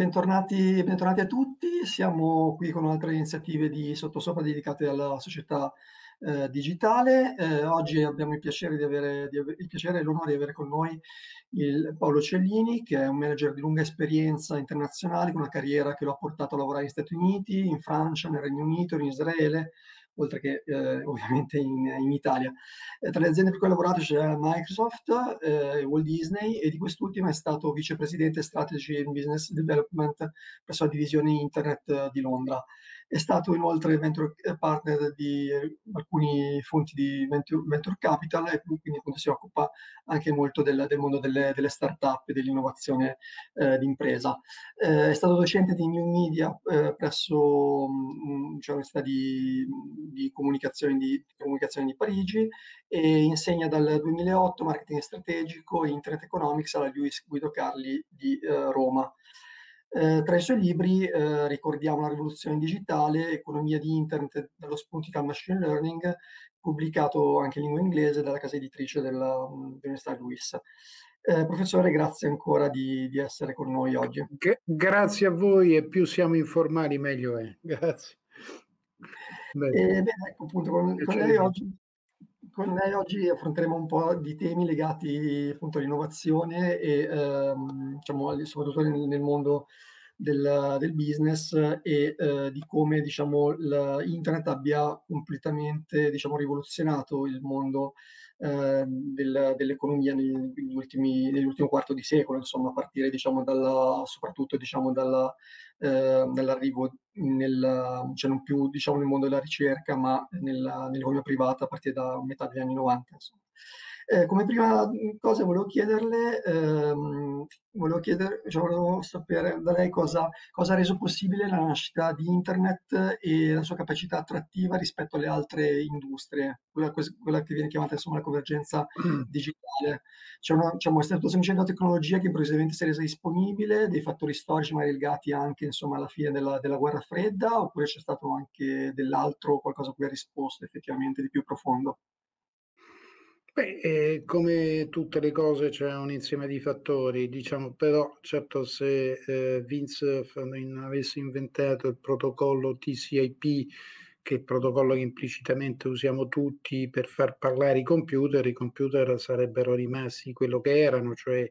bentornati a tutti. Siamo qui con altre iniziative di Sottosopra dedicate alla società digitale. Oggi abbiamo il piacere il piacere e l'onore di avere con noi il Paolo Cellini, che è un manager di lunga esperienza internazionale, con una carriera che lo ha portato a lavorare negli Stati Uniti, in Francia, nel Regno Unito, in Israele, oltre che ovviamente in Italia. Tra le aziende per cui ha lavorato c'è Microsoft, Walt Disney, e di quest'ultima è stato vicepresidente Strategy and Business Development presso la divisione Internet di Londra. È stato inoltre venture partner di alcuni fonti di venture capital, e quindi appunto si occupa anche molto del mondo delle start-up e dell'innovazione d'impresa. È stato docente di New Media presso cioè, l'Università di comunicazione di Parigi, e insegna dal 2008 marketing strategico e internet economics alla Luis Guido Carli di Roma. Tra i suoi libri ricordiamo La rivoluzione digitale, Economia di internet dallo spunti al machine learning, pubblicato anche in lingua inglese dalla casa editrice dell'Università Luis. Professore, grazie ancora di essere con noi oggi. Grazie a voi, e più siamo informali meglio è. Grazie. Bene, ecco, appunto, con lei oggi affronteremo un po' di temi legati appunto all'innovazione e diciamo, soprattutto nel mondo del business, e di come diciamo, internet abbia completamente diciamo, rivoluzionato il mondo dell'economia nell'ultimo quarto di secolo, insomma, a partire diciamo, soprattutto diciamo, dall'arrivo cioè non più diciamo, nel mondo della ricerca, ma nell'economia privata a partire da metà degli anni 90. Insomma. Come prima cosa volevo sapere da lei cosa ha reso possibile la nascita di Internet e la sua capacità attrattiva rispetto alle altre industrie, quella che viene chiamata insomma la convergenza digitale. Diciamo, è stato semplicemente la tecnologia che improvvisamente si è resa disponibile, dei fattori storici magari legati anche insomma, alla fine della guerra fredda, oppure c'è stato anche dell'altro, qualcosa a cui ha risposto effettivamente di più profondo? Come tutte le cose c'è un insieme di fattori, diciamo, però certo se Vince avesse inventato il protocollo TCP, che è il protocollo che implicitamente usiamo tutti per far parlare i computer sarebbero rimasti quello che erano, cioè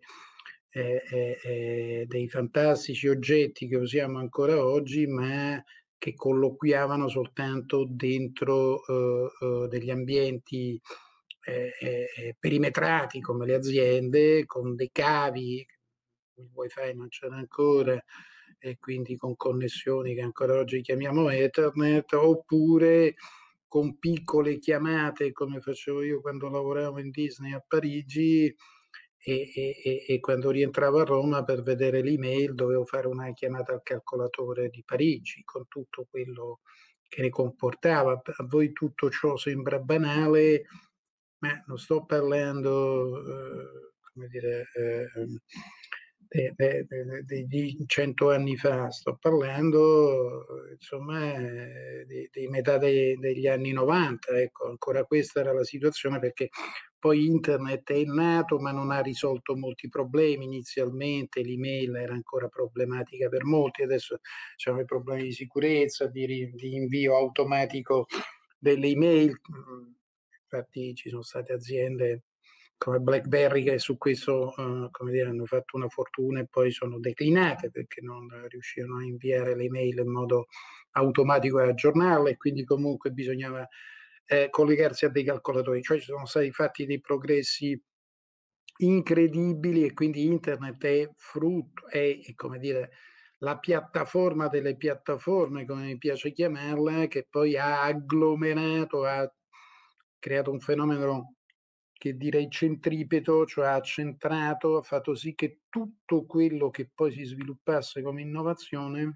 dei fantastici oggetti che usiamo ancora oggi, ma che colloquiavano soltanto dentro degli ambienti perimetrati come le aziende, con dei cavi, il wifi non c'era ancora, e quindi con connessioni che ancora oggi chiamiamo Ethernet, oppure con piccole chiamate come facevo io quando lavoravo in Disney a Parigi, e quando rientravo a Roma per vedere l'email dovevo fare una chiamata al calcolatore di Parigi con tutto quello che ne comportava. A voi tutto ciò sembra banale, ma non sto parlando, come dire, di 100 anni fa, sto parlando, insomma, di metà degli anni 90. Ecco, ancora questa era la situazione, perché poi internet è nato ma non ha risolto molti problemi. Inizialmente l'email era ancora problematica per molti, adesso c'erano i problemi di sicurezza, di invio automatico delle email. Infatti ci sono state aziende come BlackBerry che su questo come dire, hanno fatto una fortuna e poi sono declinate perché non riuscivano a inviare le email in modo automatico e aggiornarle, e quindi comunque bisognava collegarsi a dei calcolatori. Cioè ci sono stati fatti dei progressi incredibili, e quindi internet è frutto, è come dire la piattaforma delle piattaforme, come mi piace chiamarla, che poi ha agglomerato, ha creato un fenomeno che direi centripeto, cioè ha centrato, ha fatto sì che tutto quello che poi si sviluppasse come innovazione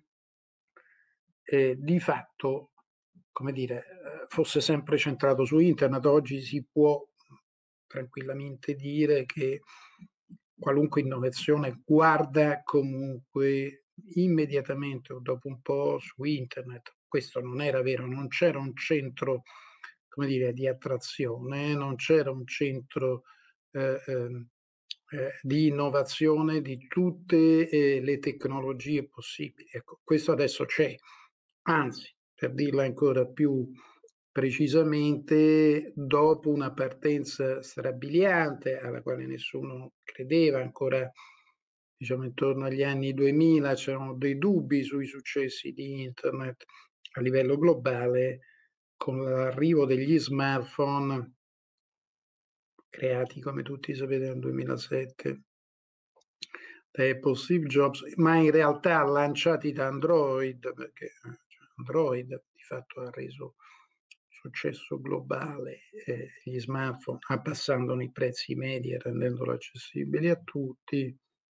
di fatto, come dire, fosse sempre centrato su internet. Oggi si può tranquillamente dire che qualunque innovazione guarda comunque immediatamente o dopo un po' su internet. Questo non era vero, non c'era un centro, come dire, di attrazione, non c'era un centro di innovazione di tutte le tecnologie possibili. Ecco, questo adesso c'è, anzi, per dirla ancora più precisamente, dopo una partenza strabiliante alla quale nessuno credeva ancora, diciamo intorno agli anni 2000, c'erano dei dubbi sui successi di internet a livello globale, con l'arrivo degli smartphone creati, come tutti sapete, nel 2007 da Apple Steve Jobs, ma in realtà lanciati da Android, perché cioè Android di fatto ha reso successo globale gli smartphone, abbassandone i prezzi medi e rendendolo accessibili a tutti.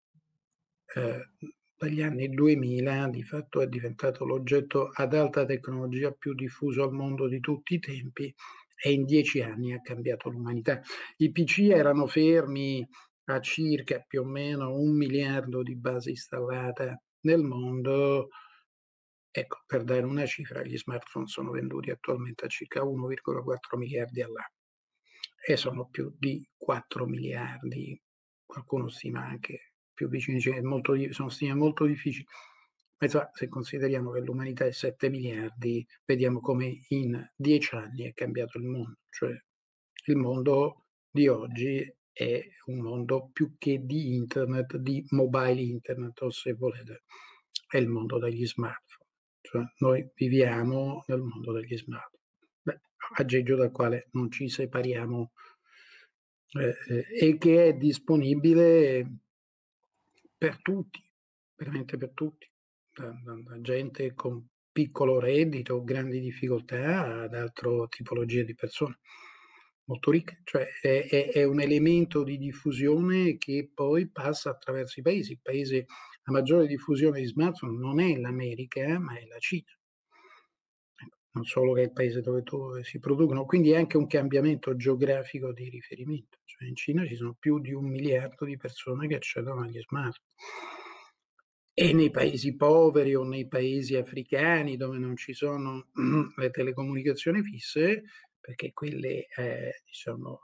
Dagli anni 2000 di fatto è diventato l'oggetto ad alta tecnologia più diffuso al mondo di tutti i tempi e in 10 anni ha cambiato l'umanità. I PC erano fermi a circa più o meno 1 miliardo di base installata nel mondo. Ecco, per dare una cifra, gli smartphone sono venduti attualmente a circa 1,4 miliardi all'anno e sono più di 4 miliardi, qualcuno stima anche più vicini, cioè sono stime molto difficili. Ma insomma, se consideriamo che l'umanità è 7 miliardi, vediamo come in 10 anni è cambiato il mondo. Cioè, il mondo di oggi è un mondo più che di internet, di mobile internet, o se volete, è il mondo degli smartphone. Cioè, noi viviamo nel mondo degli smartphone. Aggeggio dal quale non ci separiamo e che è disponibile per tutti, veramente per tutti, da gente con piccolo reddito o grandi difficoltà ad altre tipologie di persone molto ricche, cioè è un elemento di diffusione che poi passa attraverso i paesi. Il paese a maggiore diffusione di smartphone non è l'America, ma è la Cina. Non solo che è il paese dove si producono, quindi è anche un cambiamento geografico di riferimento. Cioè in Cina ci sono più di 1 miliardo di persone che accedono agli smartphone. E nei paesi poveri o nei paesi africani dove non ci sono le telecomunicazioni fisse, perché quelle diciamo,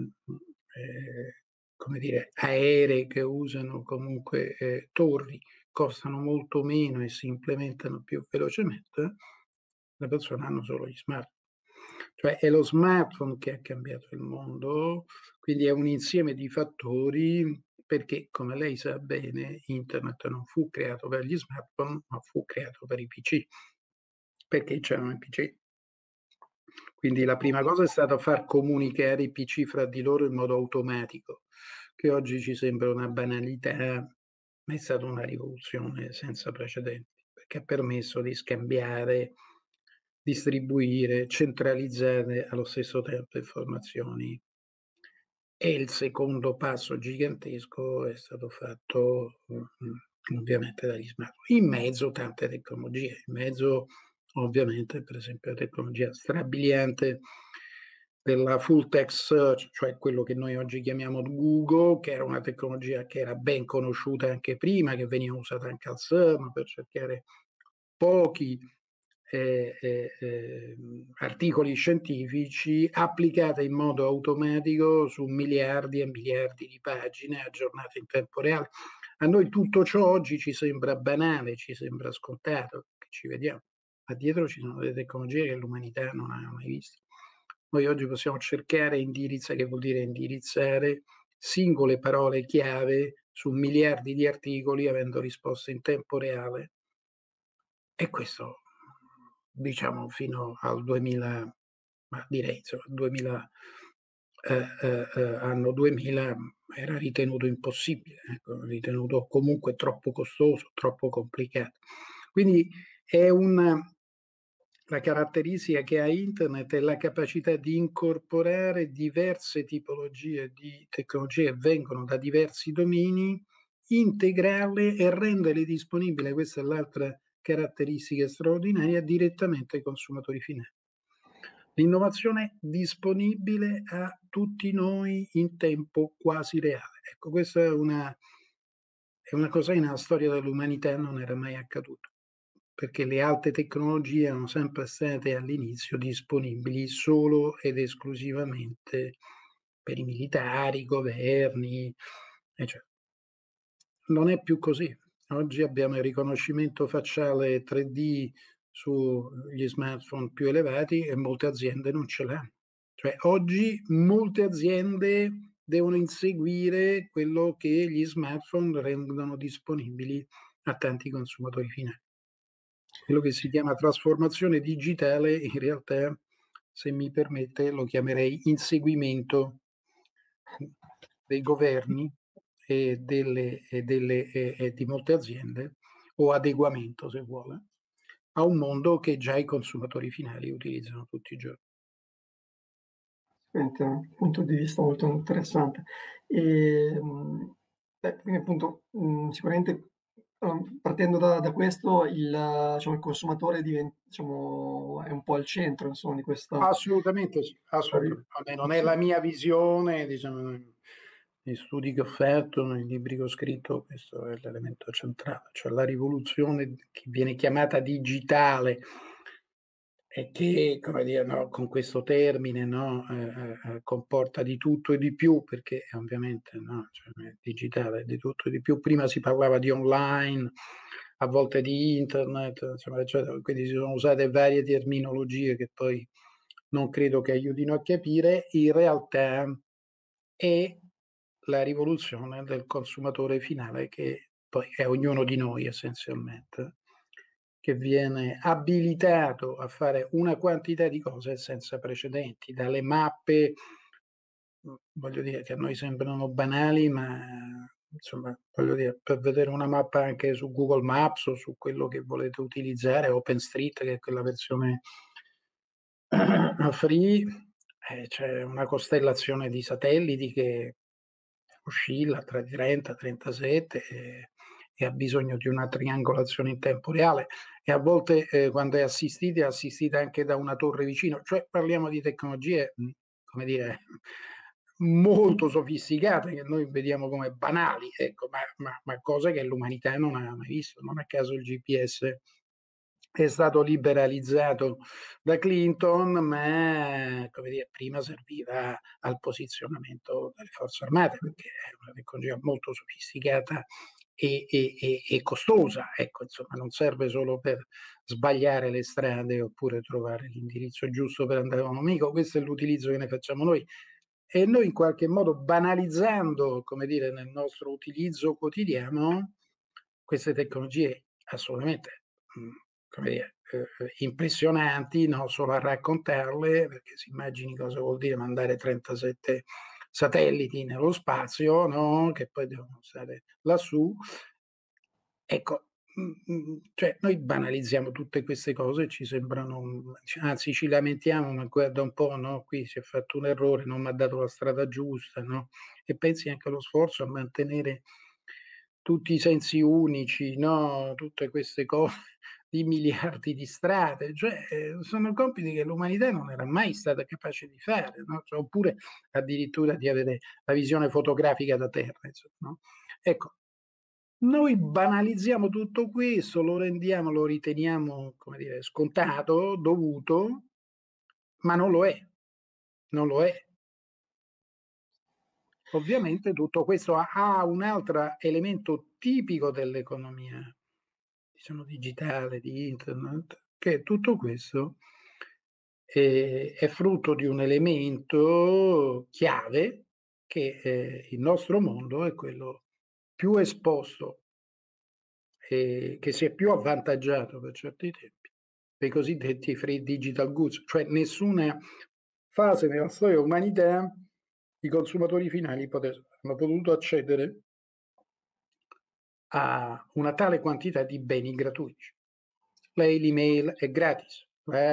come dire, aeree che usano comunque torri costano molto meno e si implementano più velocemente, le persone hanno solo gli smartphone. Cioè è lo smartphone che ha cambiato il mondo, quindi è un insieme di fattori, perché come lei sa bene internet non fu creato per gli smartphone, ma fu creato per i PC, perché c'erano i PC. Quindi la prima cosa è stata far comunicare i PC fra di loro in modo automatico, che oggi ci sembra una banalità, ma è stata una rivoluzione senza precedenti, perché ha permesso di scambiare, distribuire, centralizzare allo stesso tempo informazioni. E il secondo passo gigantesco è stato fatto, ovviamente dagli smartphone. In mezzo tante tecnologie, in mezzo ovviamente per esempio la tecnologia strabiliante della full text search, cioè quello che noi oggi chiamiamo Google, che era una tecnologia che era ben conosciuta anche prima, che veniva usata anche al CERN per cercare pochi articoli scientifici applicate in modo automatico su miliardi e miliardi di pagine aggiornate in tempo reale. A noi tutto ciò oggi ci sembra banale, ci sembra scontato, che ci vediamo, ma dietro ci sono delle tecnologie che l'umanità non ha mai visto. Noi oggi possiamo cercare che vuol dire indirizzare singole parole chiave su miliardi di articoli avendo risposte in tempo reale. E questo, diciamo, fino al 2000, ma direi insomma 2000, anno 2000 era ritenuto impossibile, ecco, ritenuto comunque troppo costoso, troppo complicato. Quindi è la caratteristica che ha internet è la capacità di incorporare diverse tipologie di tecnologie che vengono da diversi domini, integrarle e renderle disponibili, questa è l'altra caratteristica straordinaria, direttamente ai consumatori finali. L'innovazione disponibile a tutti noi in tempo quasi reale. Ecco, questa è una cosa che nella storia dell'umanità non era mai accaduto, perché le alte tecnologie erano sempre state all'inizio disponibili solo ed esclusivamente per i militari, i governi, Cioè, non è più così. Oggi abbiamo il riconoscimento facciale 3D sugli smartphone più elevati e molte aziende non ce l'hanno. Cioè, oggi molte aziende devono inseguire quello che gli smartphone rendono disponibili a tanti consumatori finali. Quello che si chiama trasformazione digitale, in realtà, se mi permette, lo chiamerei inseguimento dei governi e di molte aziende, o adeguamento, se vuole, a un mondo che già i consumatori finali utilizzano tutti i giorni. Sicuramente è un punto di vista molto interessante. Quindi appunto, sicuramente, partendo da questo diciamo il consumatore diciamo è un po' al centro insomma di questa Assolutamente sì, assolutamente. Vabbè, non è la mia visione, diciamo, negli studi che ho fatto, nei libri che ho scritto, questo è l'elemento centrale, cioè la rivoluzione che viene chiamata digitale e che, come dire, no, con questo termine, no, comporta di tutto e di più, perché ovviamente, no, cioè, digitale è di tutto e di più. Prima si parlava di online, a volte di internet, insomma, eccetera, quindi si sono usate varie terminologie che poi non credo che aiutino a capire. In realtà è la rivoluzione del consumatore finale, che poi è ognuno di noi essenzialmente, che viene abilitato a fare una quantità di cose senza precedenti, dalle mappe, voglio dire, che a noi sembrano banali, ma insomma, voglio dire, per vedere una mappa anche su Google Maps o su quello che volete utilizzare, OpenStreet, che è quella versione free, c'è una costellazione di satelliti che oscilla tra i 30 e 37 e ha bisogno di una triangolazione in tempo reale, e a volte, quando è assistita anche da una torre vicino. Cioè parliamo di tecnologie, come dire, molto sofisticate, che noi vediamo come banali, ecco, ma cose che l'umanità non ha mai visto. Non a caso il GPS è stato liberalizzato da Clinton, ma, come dire, prima serviva al posizionamento delle forze armate, perché è una tecnologia molto sofisticata e costosa. Ecco, insomma, non serve solo per sbagliare le strade oppure trovare l'indirizzo giusto per andare da un amico. Questo è l'utilizzo che ne facciamo noi. E noi in qualche modo, banalizzando, come dire, nel nostro utilizzo quotidiano, queste tecnologie assolutamente, come dire, impressionanti, non solo a raccontarle, perché si immagini cosa vuol dire mandare 37 satelliti nello spazio, no, che poi devono stare lassù. Ecco, cioè noi banalizziamo tutte queste cose, ci sembrano, anzi ci lamentiamo, ma guarda un po', no, qui si è fatto un errore, non m'ha dato la strada giusta, no, e pensi anche allo sforzo a mantenere tutti i sensi unici, no, tutte queste cose di miliardi di strade, cioè, sono compiti che l'umanità non era mai stata capace di fare, no, cioè, oppure addirittura di avere la visione fotografica da terra, insomma, no. Ecco, noi banalizziamo tutto questo, lo riteniamo, come dire, scontato, dovuto, ma non lo è, non lo è. Ovviamente tutto questo ha un altro elemento tipico dell'economia, diciamo digitale, di internet, che tutto questo è frutto di un elemento chiave, che, il nostro mondo è quello più esposto e che si è più avvantaggiato per certi tempi dei cosiddetti free digital goods, cioè nessuna fase nella storia dell'umanità i consumatori finali hanno potuto accedere a una tale quantità di beni gratuiti. L'email è gratis,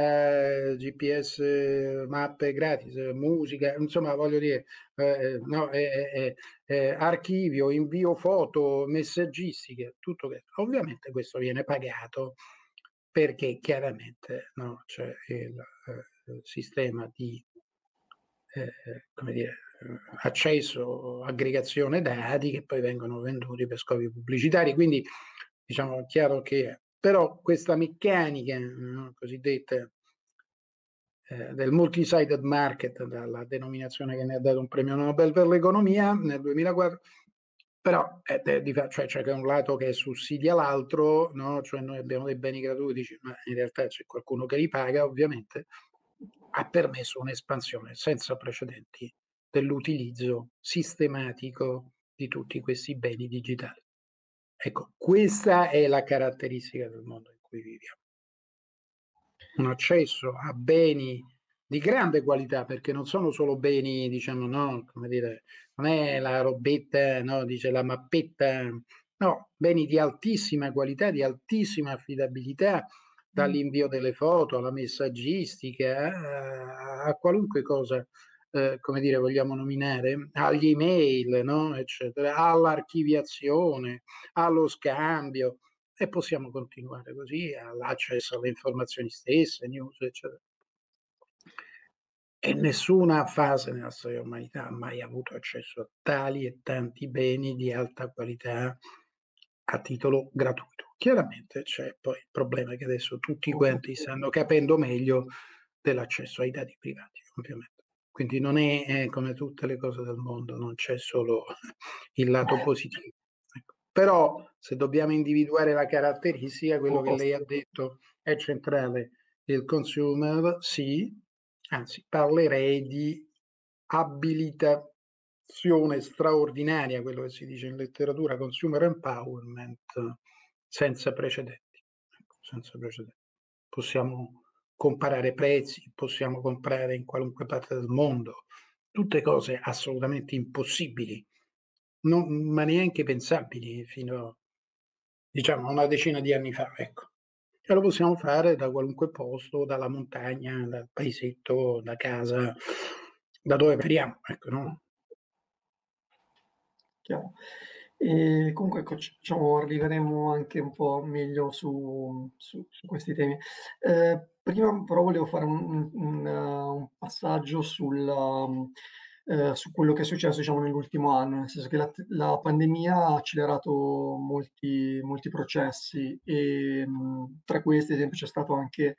GPS, mappe è gratis, musica, insomma voglio dire, no, archivio, invio foto, messaggistiche, tutto questo. Ovviamente questo viene pagato perché chiaramente, no, c'è il sistema di come dire, accesso, aggregazione dati che poi vengono venduti per scopi pubblicitari. Quindi diciamo è chiaro che però questa meccanica, no, cosiddetta del multi-sided market, dalla denominazione che ne ha dato un premio Nobel per l'economia nel 2004, Però cioè, c'è un lato che sussidia l'altro, no? Cioè noi abbiamo dei beni gratuiti, ma in realtà c'è qualcuno che li paga, ovviamente, ha permesso un'espansione senza precedenti dell'utilizzo sistematico di tutti questi beni digitali. Ecco, questa è la caratteristica del mondo in cui viviamo. Un accesso a beni di grande qualità, perché non sono solo beni, diciamo, no, come dire, non è la robetta, no, dice la mappetta, no, beni di altissima qualità, di altissima affidabilità, dall'invio delle foto alla messaggistica, a qualunque cosa, come dire, vogliamo nominare, agli email, no, eccetera, all'archiviazione, allo scambio, e possiamo continuare così all'accesso alle informazioni stesse, news, eccetera. E nessuna fase nella storia dell'umanità ha mai avuto accesso a tali e tanti beni di alta qualità a titolo gratuito. Chiaramente c'è poi il problema che adesso tutti quanti stanno capendo meglio dell'accesso ai dati privati, ovviamente. Quindi non è come tutte le cose del mondo, non c'è solo il lato positivo. Ecco. Però se dobbiamo individuare la caratteristica, quello che lei ha detto è centrale. Il consumer, sì, anzi parlerei di abilitazione straordinaria, quello che si dice in letteratura, consumer empowerment, senza precedenti. Ecco, senza precedenti. Possiamo comparare prezzi, possiamo comprare in qualunque parte del mondo, tutte cose assolutamente impossibili, ma neanche pensabili fino, diciamo, a una decina di anni fa, ecco. E lo possiamo fare da qualunque posto, dalla montagna, dal paesetto, da casa, da dove veniamo, ecco, no? Chiaro. Comunque ecco, diciamo arriveremo anche un po' meglio su questi temi. Prima però volevo fare un passaggio su quello che è successo, diciamo, nell'ultimo anno, nel senso che la pandemia ha accelerato molti processi e, tra questi ad esempio c'è stato anche,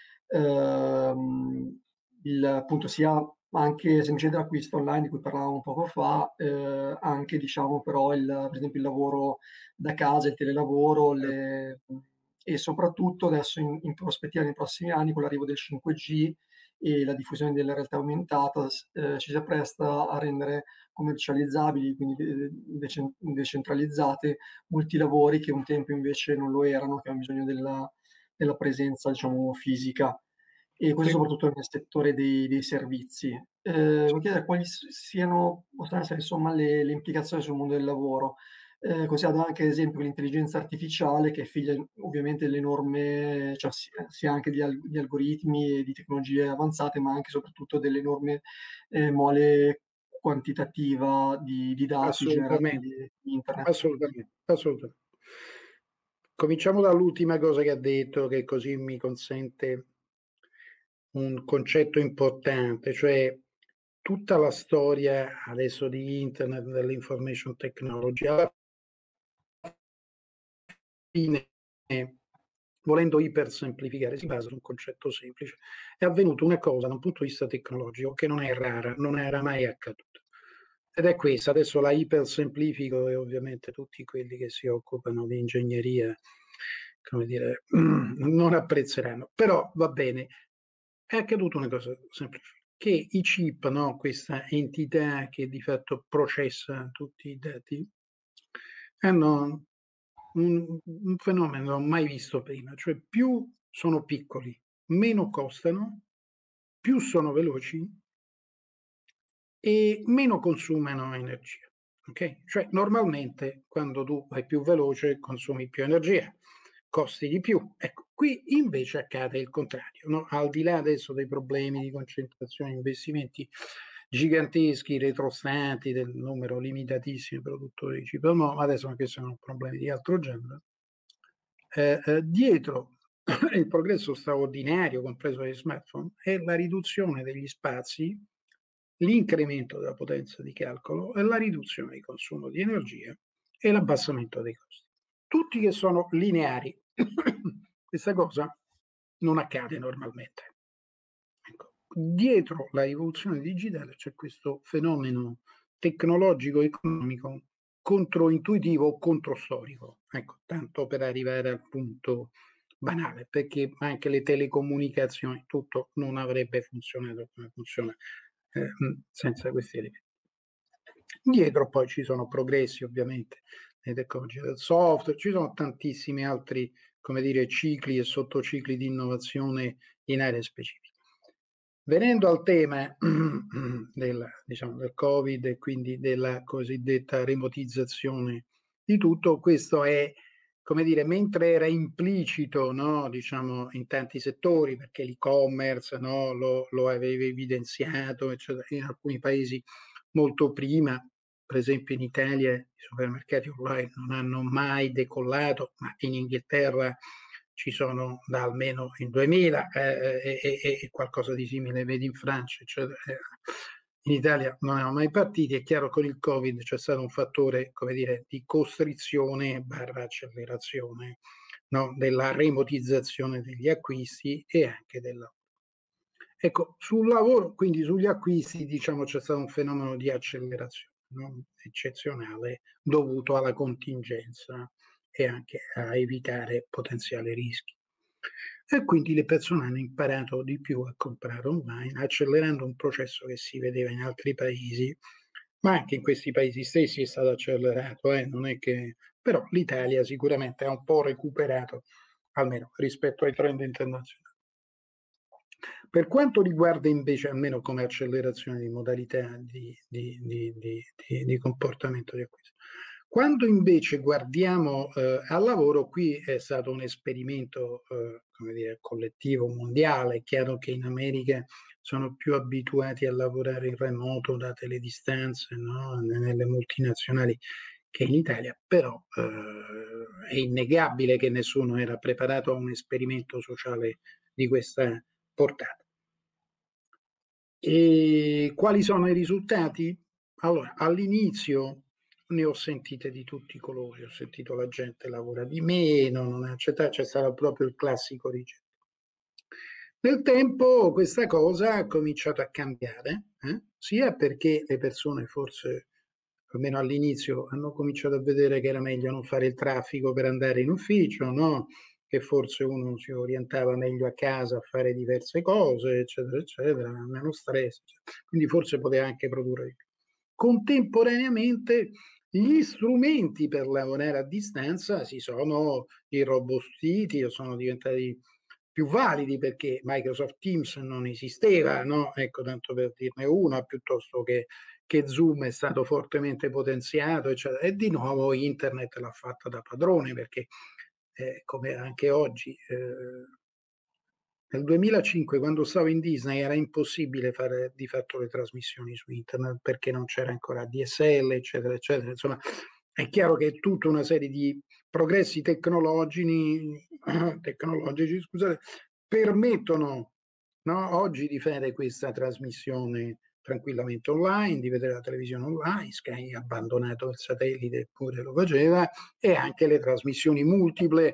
appunto sia anche semplicemente l'acquisto online di cui parlavamo poco fa, anche diciamo però per esempio il lavoro da casa, il telelavoro, e soprattutto adesso in prospettiva nei prossimi anni con l'arrivo del 5G e la diffusione della realtà aumentata ci si appresta a rendere commercializzabili, quindi decentralizzate, molti lavori che un tempo invece non lo erano, che avevano bisogno della presenza, diciamo, fisica. E questo Sì. soprattutto nel settore dei servizi. Volevo chiedere quali possano essere insomma le implicazioni sul mondo del lavoro, considerando anche ad esempio l'intelligenza artificiale che è figlia ovviamente dell'enorme, cioè sia anche di algoritmi e di tecnologie avanzate, ma anche e soprattutto dell'enorme mole quantitativa di dati generati Assolutamente, in internet. assolutamente, assolutamente. Cominciamo dall'ultima cosa che ha detto, che così mi consente un concetto importante, cioè tutta la storia adesso di internet, dell'information technology, alla fine, volendo ipersemplificare, si basa su un concetto semplice. È avvenuta una cosa da un punto di vista tecnologico che non è rara, non era mai accaduta. Ed è questa, adesso la ipersemplifico e ovviamente tutti quelli che si occupano di ingegneria, come dire, non apprezzeranno, però va bene. È accaduta una cosa semplice, che i chip, no, questa entità che di fatto processa tutti i dati, hanno un fenomeno mai visto prima, cioè più sono piccoli, meno costano, più sono veloci e meno consumano energia. Okay? Cioè normalmente quando tu vai più veloce consumi più energia, costi di più. Ecco, qui invece accade il contrario, no? Al di là adesso dei problemi di concentrazione, investimenti giganteschi, retrostanti, del numero limitatissimo di produttori di chip, no, adesso anche se sono problemi di altro genere, dietro il progresso straordinario, compreso dagli smartphone, è la riduzione degli spazi, l'incremento della potenza di calcolo e la riduzione di consumo di energia e l'abbassamento dei costi. Tutti che sono lineari. Questa cosa non accade normalmente. Ecco, dietro la rivoluzione digitale c'è questo fenomeno tecnologico economico controintuitivo o controstorico, ecco, tanto per arrivare al punto banale, perché anche le telecomunicazioni, tutto non avrebbe funzionato come funziona senza questi elementi. Dietro poi ci sono progressi ovviamente nelle tecnologie del software, ci sono tantissimi altri, come dire, cicli e sottocicli di innovazione in aree specifiche. Venendo al tema diciamo, del Covid e quindi della cosiddetta remotizzazione di tutto, questo è, come dire, mentre era implicito, no, diciamo, in tanti settori, perché l'e-commerce, no, lo aveva evidenziato, eccetera, in alcuni paesi molto prima, per esempio in Italia i supermercati online non hanno mai decollato, ma in Inghilterra ci sono da almeno il 2000 e qualcosa di simile vedi in Francia, eccetera. In Italia non erano mai partiti. È chiaro che con il Covid c'è stato un fattore, come dire, di costrizione barra accelerazione, no, della remotizzazione degli acquisti e anche della. Ecco, sul lavoro, quindi sugli acquisti, diciamo, c'è stato un fenomeno di accelerazione, no, eccezionale dovuto alla contingenza e anche a evitare potenziali rischi. E quindi le persone hanno imparato di più a comprare online, accelerando un processo che si vedeva in altri paesi, ma anche in questi paesi stessi è stato accelerato, non è che. Però l'Italia sicuramente ha un po' recuperato, almeno rispetto ai trend internazionali. Per quanto riguarda invece, almeno come accelerazione di modalità di comportamento di acquisto, quando invece guardiamo al lavoro, qui è stato un esperimento come dire, collettivo, mondiale. È chiaro che in America sono più abituati a lavorare in remoto, date le distanze, no? Nelle multinazionali, che in Italia, però è innegabile che nessuno era preparato a un esperimento sociale di questa portata. E quali sono i risultati? Allora, all'inizio ne ho sentite di tutti i colori, ho sentito la gente lavora di meno, non accetta, c'è stato proprio il classico rigetto. Nel tempo questa cosa ha cominciato a cambiare, sia perché le persone forse, almeno all'inizio, hanno cominciato a vedere che era meglio non fare il traffico per andare in ufficio, no? Che forse uno si orientava meglio a casa a fare diverse cose, eccetera, eccetera, meno stress, eccetera. Quindi forse poteva anche produrre di più. Contemporaneamente gli strumenti per lavorare a distanza si sono irrobustiti o sono diventati più validi perché Microsoft Teams non esisteva, no? Ecco, tanto per dirne una, piuttosto che Zoom è stato fortemente potenziato, eccetera. E di nuovo internet l'ha fatta da padrone perché come anche oggi nel 2005 quando stavo in Disney era impossibile fare di fatto le trasmissioni su internet perché non c'era ancora DSL, eccetera, eccetera. Insomma, è chiaro che tutta una serie di progressi tecnologici, scusate, permettono, no, oggi di fare questa trasmissione tranquillamente online, di vedere la televisione online. Sky ha abbandonato il satellite, eppure lo faceva, e anche le trasmissioni multiple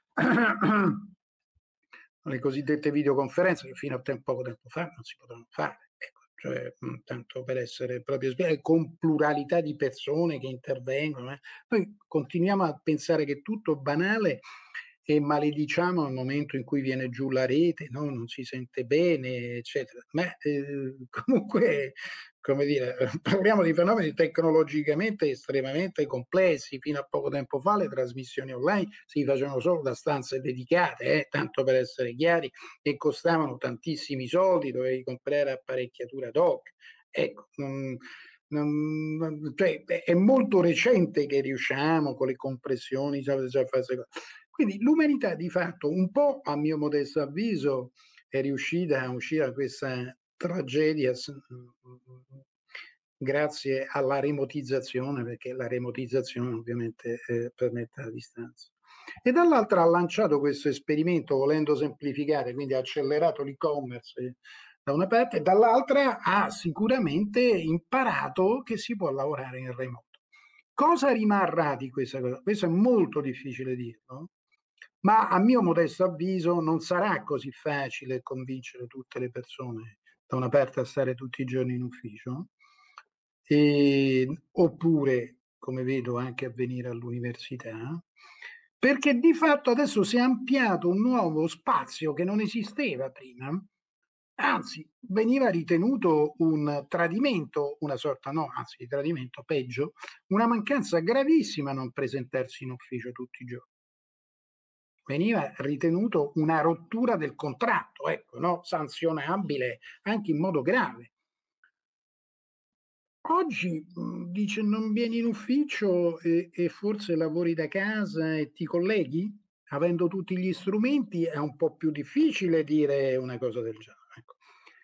le cosiddette videoconferenze che fino a poco tempo fa non si potevano fare, ecco, cioè, tanto per essere proprio con pluralità di persone che intervengono. Noi continuiamo a pensare che è tutto banale e malediciamo al momento in cui viene giù la rete, no? Non si sente bene, eccetera. Ma comunque, come dire, parliamo di fenomeni tecnologicamente estremamente complessi. Fino a poco tempo fa le trasmissioni online si facevano solo da stanze dedicate, tanto per essere chiari, e costavano tantissimi soldi, dovevi comprare apparecchiatura ad hoc. Ecco, cioè, è molto recente che riusciamo con le compressioni a fare queste cose. Quindi l'umanità di fatto, un po' a mio modesto avviso, è riuscita a uscire da questa tragedia grazie alla remotizzazione, perché la remotizzazione ovviamente permette la distanza. E dall'altra ha lanciato questo esperimento volendo semplificare, quindi ha accelerato l'e-commerce da una parte, e dall'altra ha sicuramente imparato che si può lavorare in remoto. Cosa rimarrà di questa cosa? Questo è molto difficile dirlo, ma a mio modesto avviso non sarà così facile convincere tutte le persone da una parte a stare tutti i giorni in ufficio, oppure come vedo anche avvenire all'università, perché di fatto adesso si è ampliato un nuovo spazio che non esisteva prima, anzi veniva ritenuto un tradimento, una sorta no, anzi di tradimento, peggio, una mancanza gravissima non presentarsi in ufficio tutti i giorni. Veniva ritenuto una rottura del contratto, ecco, no? Sanzionabile anche in modo grave. Oggi dice non vieni in ufficio e forse lavori da casa e ti colleghi? Avendo tutti gli strumenti è un po' più difficile dire una cosa del genere. Ecco.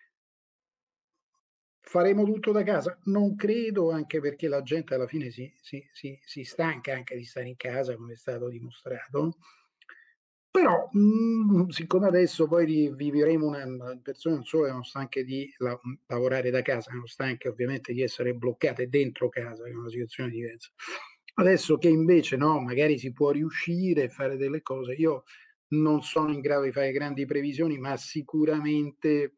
Faremo tutto da casa? Non credo, anche perché la gente alla fine si stanca anche di stare in casa, come è stato dimostrato. Però, siccome adesso poi vivremo le persone non solo sono stanche di lavorare da casa, sono stanche ovviamente di essere bloccate dentro casa, che è una situazione diversa. Adesso che invece no, magari si può riuscire a fare delle cose, io non sono in grado di fare grandi previsioni, ma sicuramente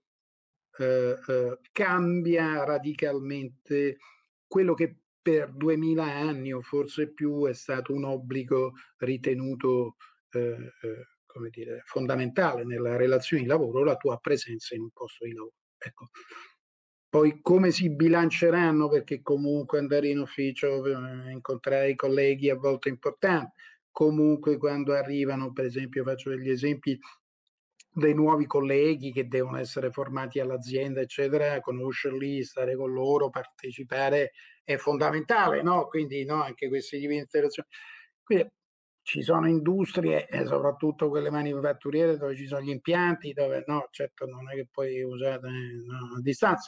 cambia radicalmente quello che per 2000 anni o forse più è stato un obbligo ritenuto come dire, fondamentale nella relazione di lavoro, la tua presenza in un posto di lavoro. Ecco. Poi come si bilanceranno, perché comunque andare in ufficio, incontrare i colleghi a volte è importante, comunque quando arrivano, per esempio faccio degli esempi, dei nuovi colleghi che devono essere formati all'azienda, eccetera, conoscerli, stare con loro, partecipare è fondamentale, no? Quindi no, anche questi tipi di interazioni. Quindi ci sono industrie, e soprattutto quelle manifatturiere, dove ci sono gli impianti, dove no, certo non è che puoi usare no, a distanza.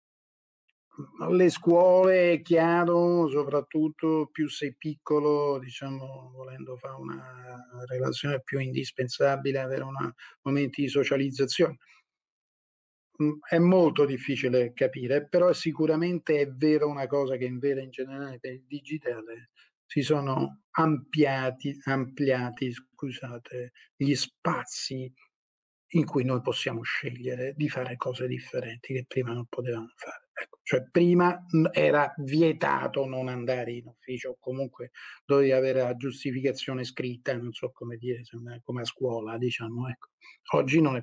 Le scuole è chiaro, soprattutto più sei piccolo, diciamo, volendo fare una relazione più indispensabile, avere momenti di socializzazione. È molto difficile capire, però sicuramente è vero una cosa che invece in generale per il digitale si sono ampliati, scusate, gli spazi in cui noi possiamo scegliere di fare cose differenti che prima non potevamo fare. Ecco, cioè prima era vietato non andare in ufficio o comunque dovevi avere la giustificazione scritta, non so come dire, come a scuola, diciamo, ecco. Oggi non è.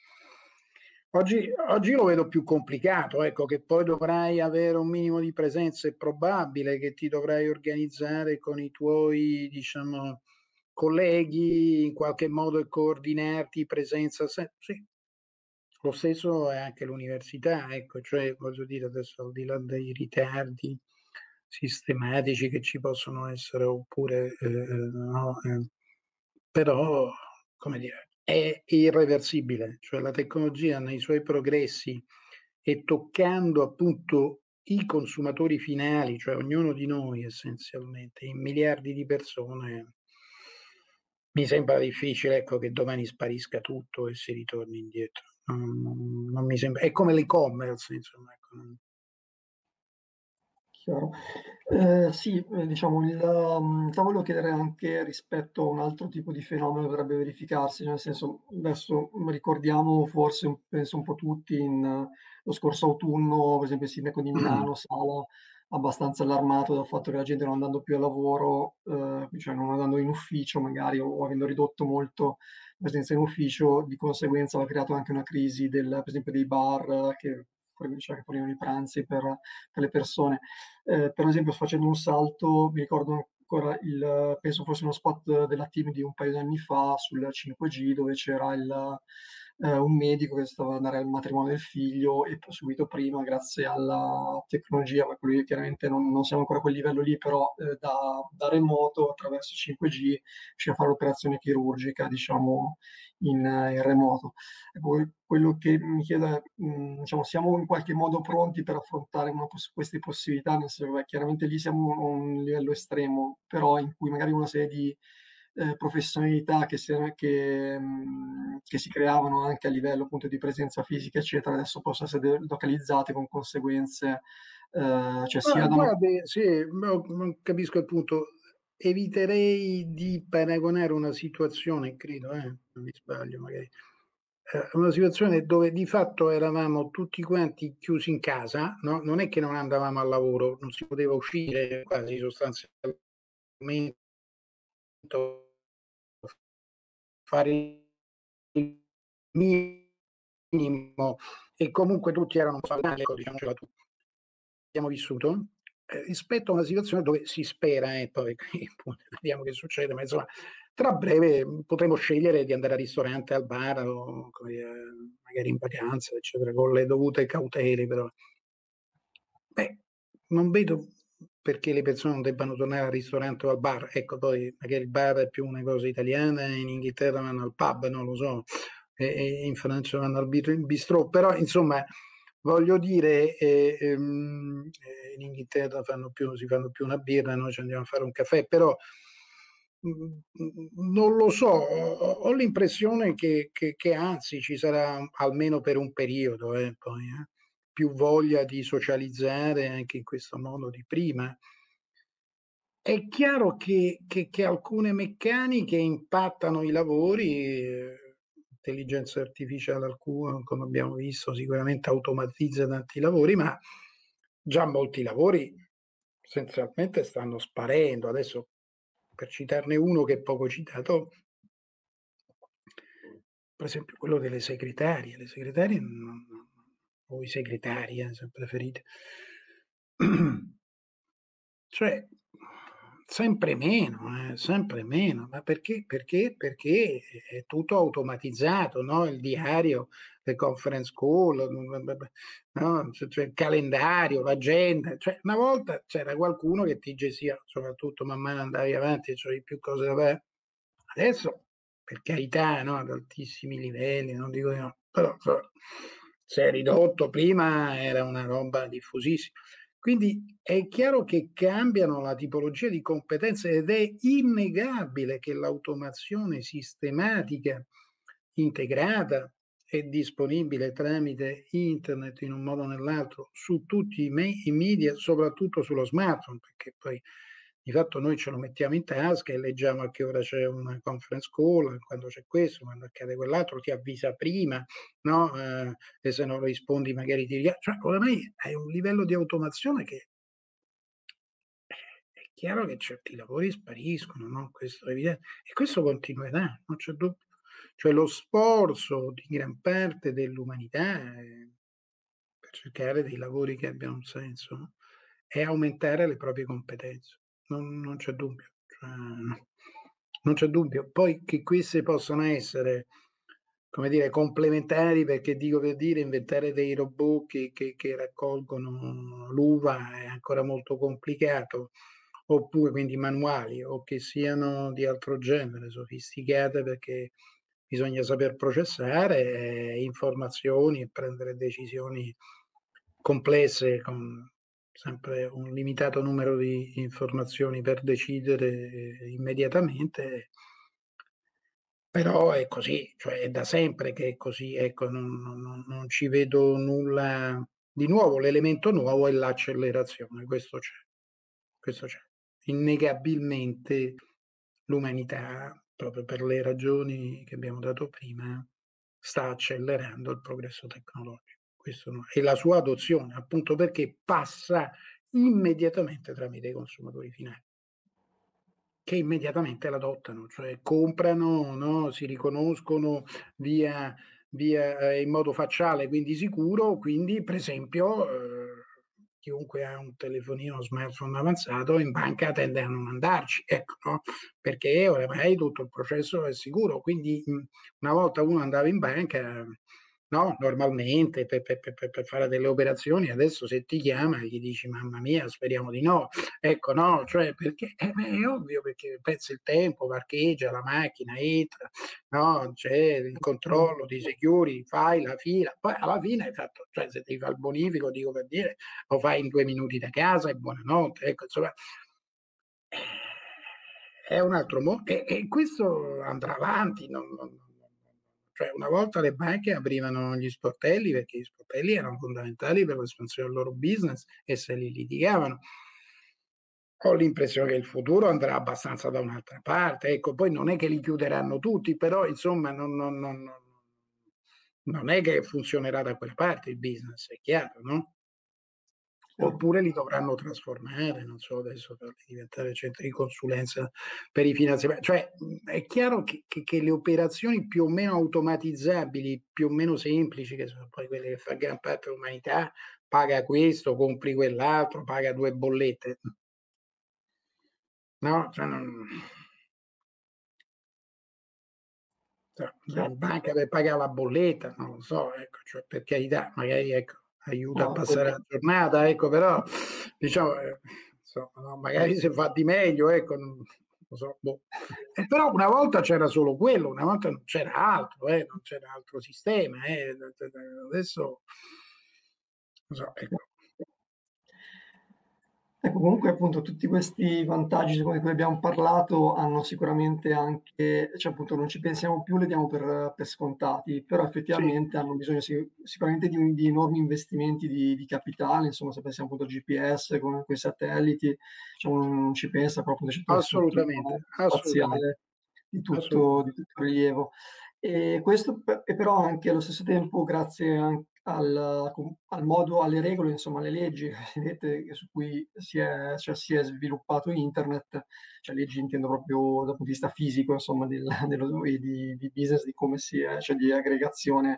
Oggi lo vedo più complicato, ecco, che poi dovrai avere un minimo di presenza, è probabile che ti dovrai organizzare con i tuoi, diciamo, colleghi in qualche modo e coordinarti presenza, sì. Lo stesso è anche l'università, ecco, cioè voglio dire adesso al di là dei ritardi sistematici che ci possono essere oppure no, però come dire, è irreversibile, cioè la tecnologia nei suoi progressi e toccando appunto i consumatori finali, cioè ognuno di noi essenzialmente, in miliardi di persone, mi sembra difficile, ecco, che domani sparisca tutto e si ritorni indietro. Non mi sembra. È come l'e-commerce, insomma. Ecco. Chiaro. Sì, diciamo volevo chiedere anche rispetto a un altro tipo di fenomeno che dovrebbe verificarsi, nel senso, adesso ricordiamo forse, penso un po' tutti, lo scorso autunno, per esempio il sindaco di Milano, Sala, abbastanza allarmato dal fatto che la gente non andando più al lavoro, cioè non andando in ufficio magari o avendo ridotto molto la presenza in ufficio, di conseguenza aveva creato anche una crisi per esempio dei bar che fornivano i pranzi per le persone. Per esempio facendo un salto, mi ricordo ancora penso fosse uno spot della TIM di un paio di anni fa sul 5G dove c'era un medico che stava andare al matrimonio del figlio e subito prima, grazie alla tecnologia, ma quello chiaramente non siamo ancora a quel livello lì, però da remoto attraverso 5G riuscì a fare l'operazione chirurgica, diciamo, in remoto. Ecco, quello che mi chiedo è, diciamo, siamo in qualche modo pronti per affrontare queste possibilità, nel senso che chiaramente lì siamo a un livello estremo, però in cui magari una serie di professionalità che si creavano anche a livello appunto di presenza fisica, eccetera, adesso possono essere localizzate con conseguenze, cioè sia da una. Guardi, sì, non capisco il punto. Eviterei di paragonare una situazione, credo, non mi sbaglio magari, una situazione dove di fatto eravamo tutti quanti chiusi in casa, no? Non è che non andavamo al lavoro, non si poteva uscire quasi sostanzialmente, fare il minimo, e comunque tutti erano un po' diciamocela tu. Abbiamo vissuto rispetto a una situazione dove si spera, e poi qui appunto vediamo che succede, ma insomma tra breve potremo scegliere di andare al ristorante, al bar o come dire, magari in vacanza, eccetera, con le dovute cautele però. Beh, non vedo perché le persone non debbano tornare al ristorante o al bar. Ecco, poi magari il bar è più una cosa italiana, in Inghilterra vanno al pub, non lo so, e in Francia vanno al bistrò, però insomma voglio dire, in Inghilterra si fanno più una birra, noi ci andiamo a fare un caffè, però non lo so, ho l'impressione che anzi ci sarà almeno per un periodo, poi, più voglia di socializzare anche in questo modo di prima. È chiaro che alcune meccaniche impattano i lavori, intelligenza artificiale alcune, come abbiamo visto, sicuramente automatizza tanti lavori, ma già molti lavori essenzialmente stanno sparendo. Adesso, per citarne uno che è poco citato, per esempio quello delle segretarie. Le segretarie o i segretari, se preferite. Cioè, sempre meno, ma perché? Perché è tutto automatizzato, no? Il diario, le conference call, no? Cioè il calendario, l'agenda. Cioè, una volta c'era qualcuno che ti gestiva, soprattutto man mano andavi avanti e c'avevi più cose da fare. Adesso, per carità, no? Ad altissimi livelli, non dico di no, però si è ridotto, prima era una roba diffusissima. Quindi è chiaro che cambiano la tipologia di competenze ed è innegabile che l'automazione sistematica, integrata e disponibile tramite internet in un modo o nell'altro su tutti i media, soprattutto sullo smartphone, perché poi di fatto noi ce lo mettiamo in tasca e leggiamo a che ora c'è una conference call, quando c'è questo, quando accade quell'altro, ti avvisa prima, no? E se non rispondi magari ti cioè oramai hai un livello di automazione che è chiaro che certi lavori spariscono, no? Questo è evidente e questo continuerà, non c'è dubbio. Cioè lo sforzo di gran parte dell'umanità, per cercare dei lavori che abbiano un senso, no, è aumentare le proprie competenze. Non c'è dubbio, cioè non c'è dubbio. Poi che queste possano essere, come dire, complementari, perché dico per dire, inventare dei robot che raccolgono l'uva è ancora molto complicato, oppure quindi manuali, o che siano di altro genere, sofisticate perché bisogna saper processare informazioni e prendere decisioni complesse con sempre un limitato numero di informazioni per decidere immediatamente. Però è così, cioè è da sempre che è così, ecco, non ci vedo nulla di nuovo. L'elemento nuovo è l'accelerazione, questo c'è. Innegabilmente l'umanità, proprio per le ragioni che abbiamo dato prima, sta accelerando il progresso tecnologico. Questo no, e la sua adozione, appunto perché passa immediatamente tramite i consumatori finali. Che immediatamente l'adottano, cioè comprano, no, si riconoscono via in modo facciale, quindi sicuro, quindi per esempio, chiunque ha un telefonino, smartphone avanzato in banca tende a non andarci, ecco, no, perché oramai tutto il processo è sicuro. Quindi, una volta uno andava in banca, no, normalmente per fare delle operazioni, adesso se ti chiama gli dici: "Mamma mia, speriamo di no". Ecco, no, cioè perché beh, è ovvio, perché persi il tempo, parcheggia la macchina, entra, no, c'è il controllo, ti securi, fai la fila, poi alla fine hai fatto, cioè se devi fare il bonifico, dico per dire, lo fai in 2 minuti da casa e buonanotte, ecco insomma. È un altro e questo andrà avanti, cioè una volta le banche aprivano gli sportelli perché gli sportelli erano fondamentali per l'espansione del loro business e se li litigavano. Ho l'impressione che il futuro andrà abbastanza da un'altra parte, ecco, poi non è che li chiuderanno tutti, però insomma non è che funzionerà da quella parte il business, è chiaro, no? Chiaro. Oppure li dovranno trasformare, non so, adesso farli diventare centri di consulenza per i finanziamenti. Cioè, è chiaro che le operazioni più o meno automatizzabili, più o meno semplici, che sono poi quelle che fa gran parte dell'umanità, paga questo, compri quell'altro, paga 2 bollette. No, cioè la Chiaro. banca per pagare la bolletta, non lo so, ecco, cioè per carità, magari ecco, aiuta a No, passare la giornata, ecco, però diciamo, insomma, no, magari se fa di meglio, ecco, non lo so, boh. Però una volta c'era solo quello, una volta non c'era altro, non c'era altro sistema, adesso non so, ecco. Ecco, comunque appunto tutti questi vantaggi di cui abbiamo parlato hanno sicuramente anche cioè appunto non ci pensiamo più, li diamo per scontati, però Sì, effettivamente hanno bisogno sicuramente di enormi investimenti di capitale, insomma se pensiamo appunto al GPS con quei satelliti, diciamo non ci pensa proprio nel settore assolutamente, assolutamente, spaziale di tutto assolutamente. rilievo. E questo e però anche allo stesso tempo grazie al modo, alle regole, insomma alle leggi vedete, su cui si è sviluppato internet, cioè leggi intendo proprio dal punto di vista fisico, insomma, e di business, di come cioè di aggregazione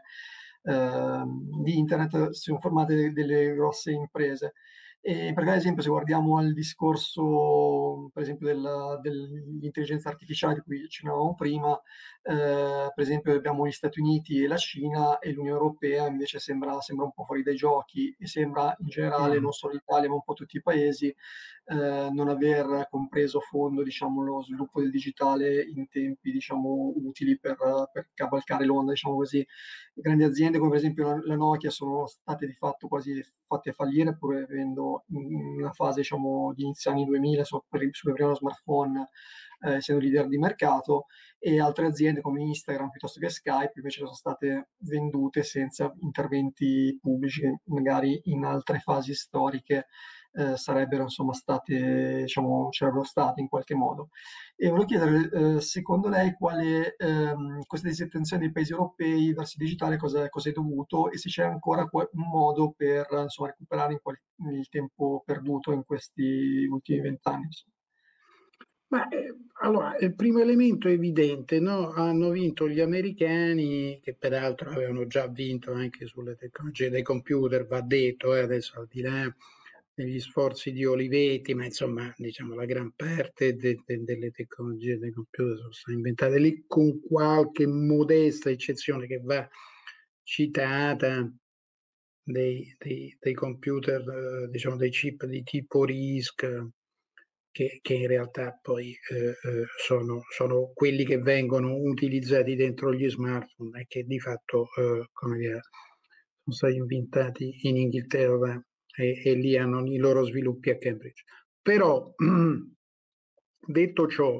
di internet, si sono formate delle grosse imprese. Perché ad esempio se guardiamo al discorso, per esempio, dell'intelligenza artificiale di cui accennavamo prima, per esempio abbiamo gli Stati Uniti e la Cina e l'Unione Europea invece sembra un po' fuori dai giochi e sembra in generale, Mh. non solo l'Italia ma un po' tutti i paesi, non aver compreso a fondo, diciamo, lo sviluppo del digitale in tempi, diciamo, utili per cavalcare l'onda, diciamo così. Grandi aziende come per esempio la Nokia sono state di fatto quasi fatte fallire, pur avendo in una fase, diciamo, di inizio anni 2000 sul primo smartphone, essendo leader di mercato, e altre aziende come Instagram piuttosto che Skype invece sono state vendute senza interventi pubblici che magari in altre fasi storiche sarebbero insomma state, diciamo, c'erano state in qualche modo. E volevo chiedere, secondo lei quale questa disattenzione dei paesi europei verso il digitale cosa è dovuto e se c'è ancora un modo per insomma, recuperare il tempo perduto in questi ultimi 20 anni? Insomma. Ma, allora, il primo elemento evidente, no, hanno vinto gli americani, che peraltro avevano già vinto anche sulle tecnologie dei computer, va detto, adesso al di là degli sforzi di Olivetti, ma insomma, diciamo, la gran parte delle tecnologie dei computer sono state inventate lì, con qualche modesta eccezione che va citata dei computer, diciamo, dei chip di tipo RISC, che in realtà poi sono quelli che vengono utilizzati dentro gli smartphone e che di fatto, come dire, sono stati inventati in Inghilterra e lì hanno i loro sviluppi a Cambridge. Però detto ciò,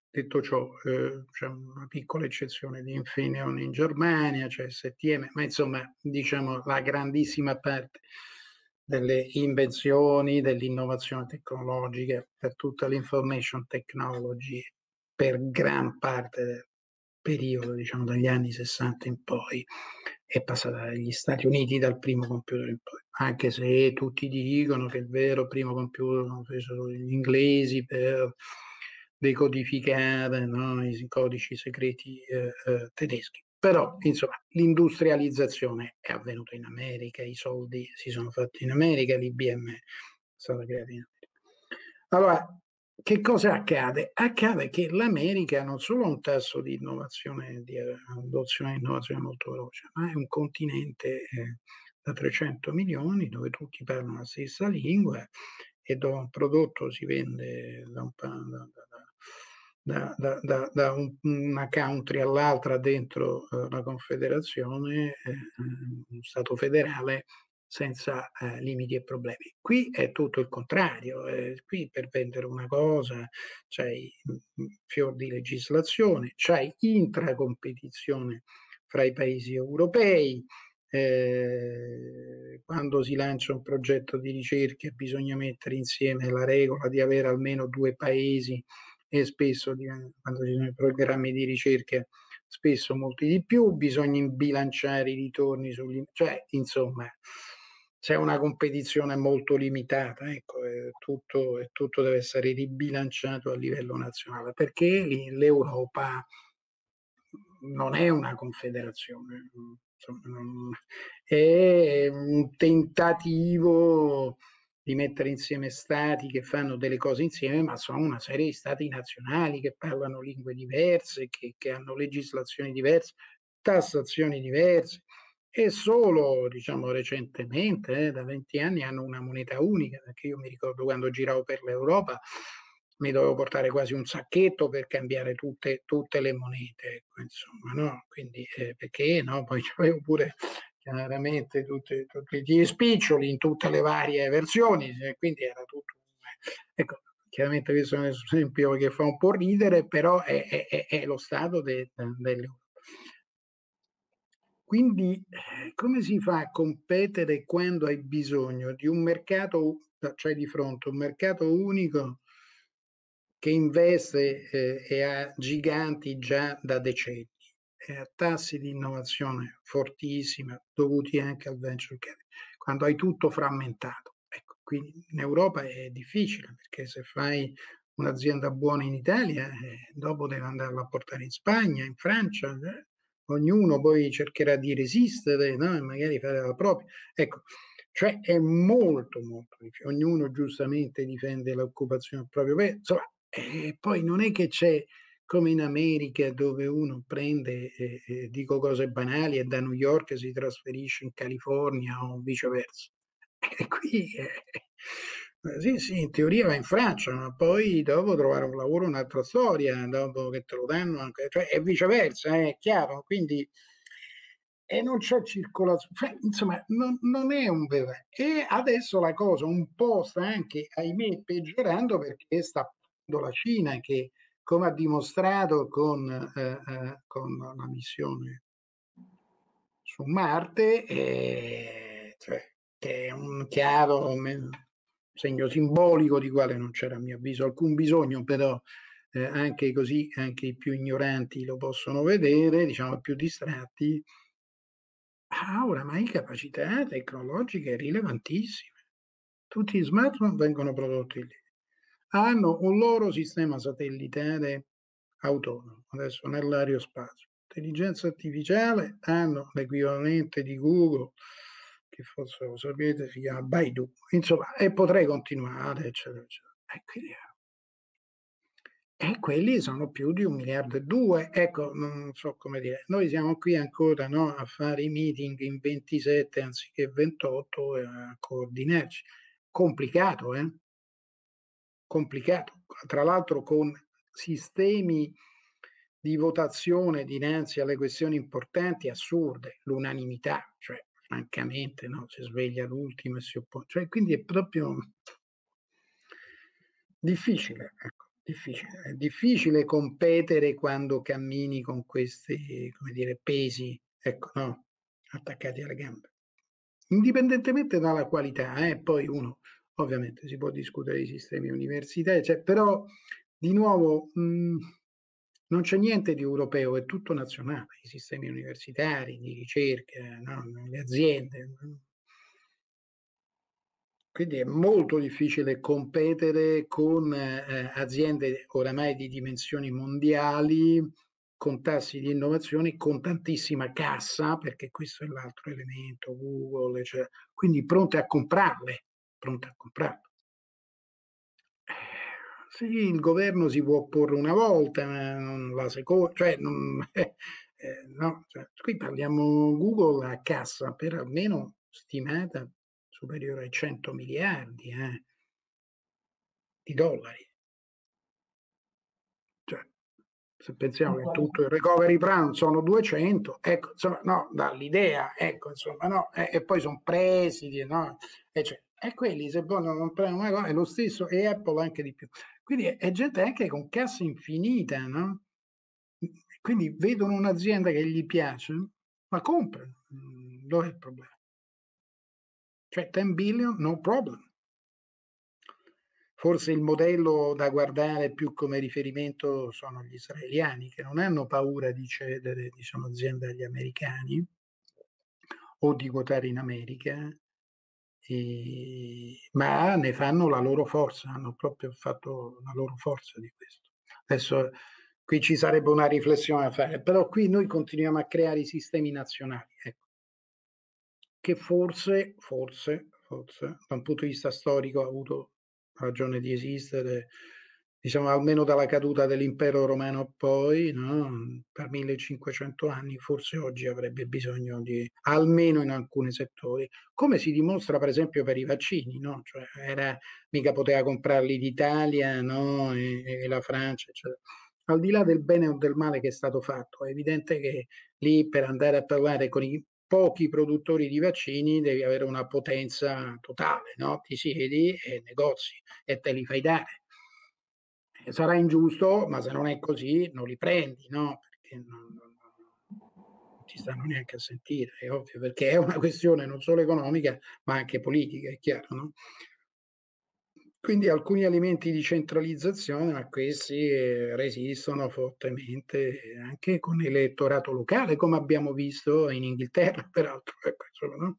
c'è una piccola eccezione di Infineon in Germania, c'è STM, ma insomma, diciamo, la grandissima parte delle invenzioni, dell'innovazione tecnologica, per tutta l'information technology, per gran parte del periodo, diciamo, dagli anni '60 in poi, è passata dagli Stati Uniti dal primo computer in poi, anche se tutti dicono che il vero primo computer lo fecero gli inglesi per decodificare, no, i codici segreti tedeschi. Però, insomma, l'industrializzazione è avvenuta in America, i soldi si sono fatti in America, l'IBM è stata creata in America. Allora, che cosa accade? Accade che l'America non solo ha un tasso di innovazione, di adozione di innovazione molto veloce, ma è un continente da 300 milioni dove tutti parlano la stessa lingua e dove un prodotto si vende da una country all'altra dentro la Confederazione, uno Stato federale, senza limiti e problemi. Qui è tutto il contrario, qui per vendere una cosa c'hai fior di legislazione, c'hai intracompetizione fra i paesi europei, quando si lancia un progetto di ricerca bisogna mettere insieme la regola di avere almeno 2 paesi e spesso quando ci sono i programmi di ricerca spesso molti di più, bisogna bilanciare i ritorni cioè insomma c'è una competizione molto limitata, ecco, tutto deve essere ribilanciato a livello nazionale, perché l'Europa non è una confederazione, è un tentativo di mettere insieme stati che fanno delle cose insieme, ma sono una serie di stati nazionali che parlano lingue diverse, che hanno legislazioni diverse, tassazioni diverse, e solo, diciamo, recentemente, da 20 anni, hanno una moneta unica, perché io mi ricordo quando giravo per l'Europa mi dovevo portare quasi un sacchetto per cambiare tutte le monete, ecco, insomma, no? Quindi, perché no? Poi c'avevo pure chiaramente tutti gli spiccioli in tutte le varie versioni, quindi era tutto. Ecco, chiaramente questo è un esempio che fa un po' ridere, però è lo stato dell'Europa. Quindi come si fa a competere quando hai bisogno di un mercato, cioè di fronte un mercato unico che investe e ha giganti già da decenni e ha tassi di innovazione fortissima dovuti anche al venture capital, quando hai tutto frammentato. Ecco, quindi in Europa è difficile, perché se fai un'azienda buona in Italia, dopo devi andarla a portare in Spagna, in Francia, ognuno poi cercherà di resistere, no? E magari fare la propria. Ecco, cioè è molto difficile. Ognuno giustamente difende l'occupazione del proprio paese. Insomma, poi non è che c'è come in America, dove uno prende, dico cose banali, e da New York si trasferisce in California o viceversa. E qui sì, sì, in teoria va in Francia, ma poi dopo trovare un lavoro è un'altra storia, dopo che te lo danno anche, cioè, e viceversa, è chiaro. Quindi e non c'è circolazione, cioè, insomma, non è un vero. E adesso la cosa un po' sta anche, ahimè, peggiorando, perché sta la Cina, che, come ha dimostrato con la missione su Marte, cioè, che è un chiaro segno simbolico di quale non c'era, a mio avviso, alcun bisogno, però anche così anche i più ignoranti lo possono vedere, diciamo, i più distratti, ha oramai capacità tecnologiche rilevantissime. Tutti gli smartphone vengono prodotti lì. Hanno un loro sistema satellitare autonomo, adesso nell'aerospazio. Intelligenza artificiale, hanno l'equivalente di Google, che forse lo sapete, si chiama Baidu. Insomma, e potrei continuare, eccetera, eccetera. E quelli sono più di 1,2 miliardi. Ecco, non so come dire. Noi siamo qui ancora, no, a fare i meeting in 27 anziché 28 e a coordinarci. Complicato, complicato. Tra l'altro con sistemi di votazione dinanzi alle questioni importanti assurde, l'unanimità, cioè francamente, no, si sveglia l'ultimo e si oppone. Cioè, quindi è proprio difficile, ecco, difficile. È difficile competere quando cammini con questi, come dire, pesi, ecco, no, attaccati alle gambe. Indipendentemente dalla qualità, poi uno ovviamente si può discutere dei sistemi universitari, cioè, però di nuovo non c'è niente di europeo, è tutto nazionale, i sistemi universitari, di ricerca, no? Le aziende. Quindi è molto difficile competere con aziende oramai di dimensioni mondiali, con tassi di innovazione, con tantissima cassa, perché questo è l'altro elemento, Google, cioè, quindi pronte a comprarle, pronte a comprarle. Sì, il governo si può opporre una volta, ma non la seconda, cioè, no, cioè, qui parliamo Google a cassa per almeno stimata superiore ai 100 miliardi di dollari. Cioè, se pensiamo che tutto il recovery plan sono 200, ecco, insomma, no, dall'idea, ecco, insomma, no, e poi sono presidi, no, e quelli se vogliono comprare una cosa è lo stesso, e Apple anche di più. Quindi è gente anche con cassa infinita, no? Quindi vedono un'azienda che gli piace, ma comprano. Dov'è il problema? Cioè 10 billion, no problem. forse il modello da guardare più come riferimento sono gli israeliani, che non hanno paura di cedere, diciamo, aziende agli americani o di quotare in America, ma ne fanno la loro forza, hanno proprio fatto la loro forza di questo. Adesso qui ci sarebbe una riflessione da fare, però qui noi continuiamo a creare i sistemi nazionali, ecco, che forse, da un punto di vista storico ha avuto ragione di esistere, diciamo almeno dalla caduta dell'impero romano a poi, no? Per 1500 anni, forse oggi avrebbe bisogno di, almeno in alcuni settori, come si dimostra per esempio per i vaccini, no? Cioè mica poteva comprarli l'Italia, no? E la Francia, eccetera. Al di là del bene o del male che è stato fatto, è evidente che lì per andare a parlare con i pochi produttori di vaccini devi avere una potenza totale, no? Ti siedi e negozi e te li fai dare. Sarà ingiusto, ma se non è così non li prendi, no? Perché non ti stanno neanche a sentire, è ovvio, perché è una questione non solo economica, ma anche politica, è chiaro, no? Quindi alcuni elementi di centralizzazione, ma questi resistono fortemente anche con l'elettorato locale, come abbiamo visto in Inghilterra, peraltro. Ecco, insomma, no?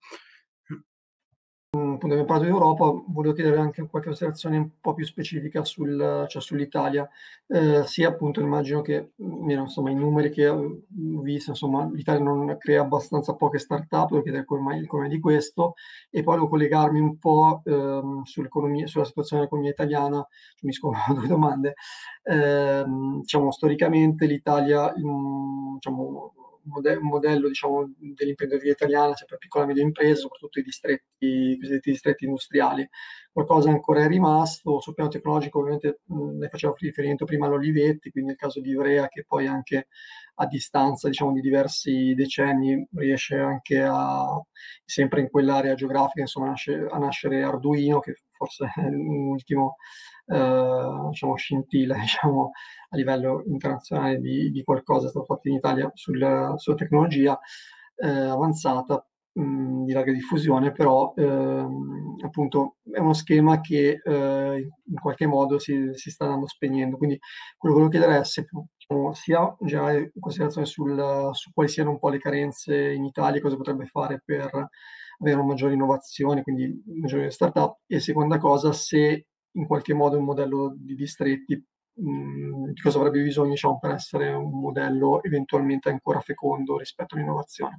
Appunto abbiamo parlato di Europa, volevo chiedere anche qualche osservazione un po' più specifica cioè sull'Italia. Sì, appunto, immagino che, insomma, i numeri che ho visto, insomma, l'Italia non crea abbastanza poche start-up, volevo chiedere come di questo, e poi volevo collegarmi un po' sull'economia, sulla situazione dell'economia italiana, mi scopo due domande. Diciamo, storicamente l'Italia, diciamo, un modello diciamo, dell'imprenditoria italiana, cioè per piccola e medie imprese, soprattutto i cosiddetti distretti industriali. Qualcosa ancora è rimasto, sul piano tecnologico ovviamente ne facevo riferimento prima all'Olivetti, quindi nel caso di Ivrea che poi anche a distanza diciamo, di diversi decenni riesce anche sempre in quell'area geografica, insomma, a nascere Arduino, che forse è l'ultimo diciamo, scintilla diciamo, a livello internazionale di qualcosa è stato fatto in Italia sulla tecnologia avanzata di larga diffusione, però appunto è uno schema che in qualche modo si sta andando spegnendo. Quindi quello che volevo chiedere è se diciamo, sia in generale in considerazione su quali siano un po' le carenze in Italia, cosa potrebbe fare per avere una maggiore innovazione, quindi maggiori start-up, e seconda cosa, se in qualche modo un modello di distretti di cosa avrebbe bisogno diciamo, per essere un modello eventualmente ancora fecondo rispetto all'innovazione.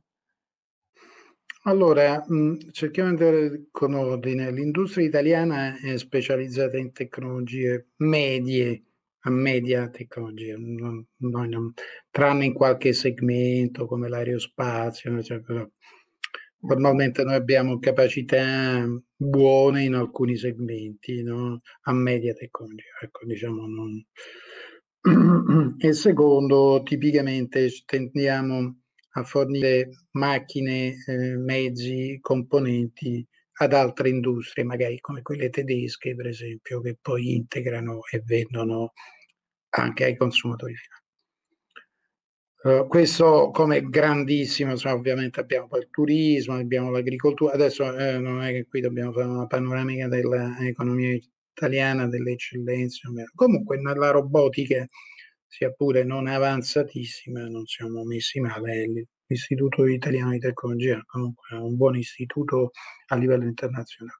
Allora, cerchiamo di andare con ordine. L'industria italiana è specializzata in tecnologie medie, a media tecnologia, tranne in qualche segmento come l'aerospazio, eccetera. Normalmente noi abbiamo capacità buone in alcuni segmenti, no? A media tecnologia, ecco, diciamo non. E secondo, tipicamente tendiamo a fornire macchine, mezzi, componenti ad altre industrie, magari come quelle tedesche, per esempio, che poi integrano e vendono anche ai consumatori finali. Questo come grandissimo, insomma, ovviamente abbiamo poi il turismo, abbiamo l'agricoltura, adesso non è che qui dobbiamo fare una panoramica dell'economia italiana, delle eccellenze, comunque nella robotica, sia pure non avanzatissima, non siamo messi male, l'Istituto Italiano di Tecnologia comunque è un buon istituto a livello internazionale.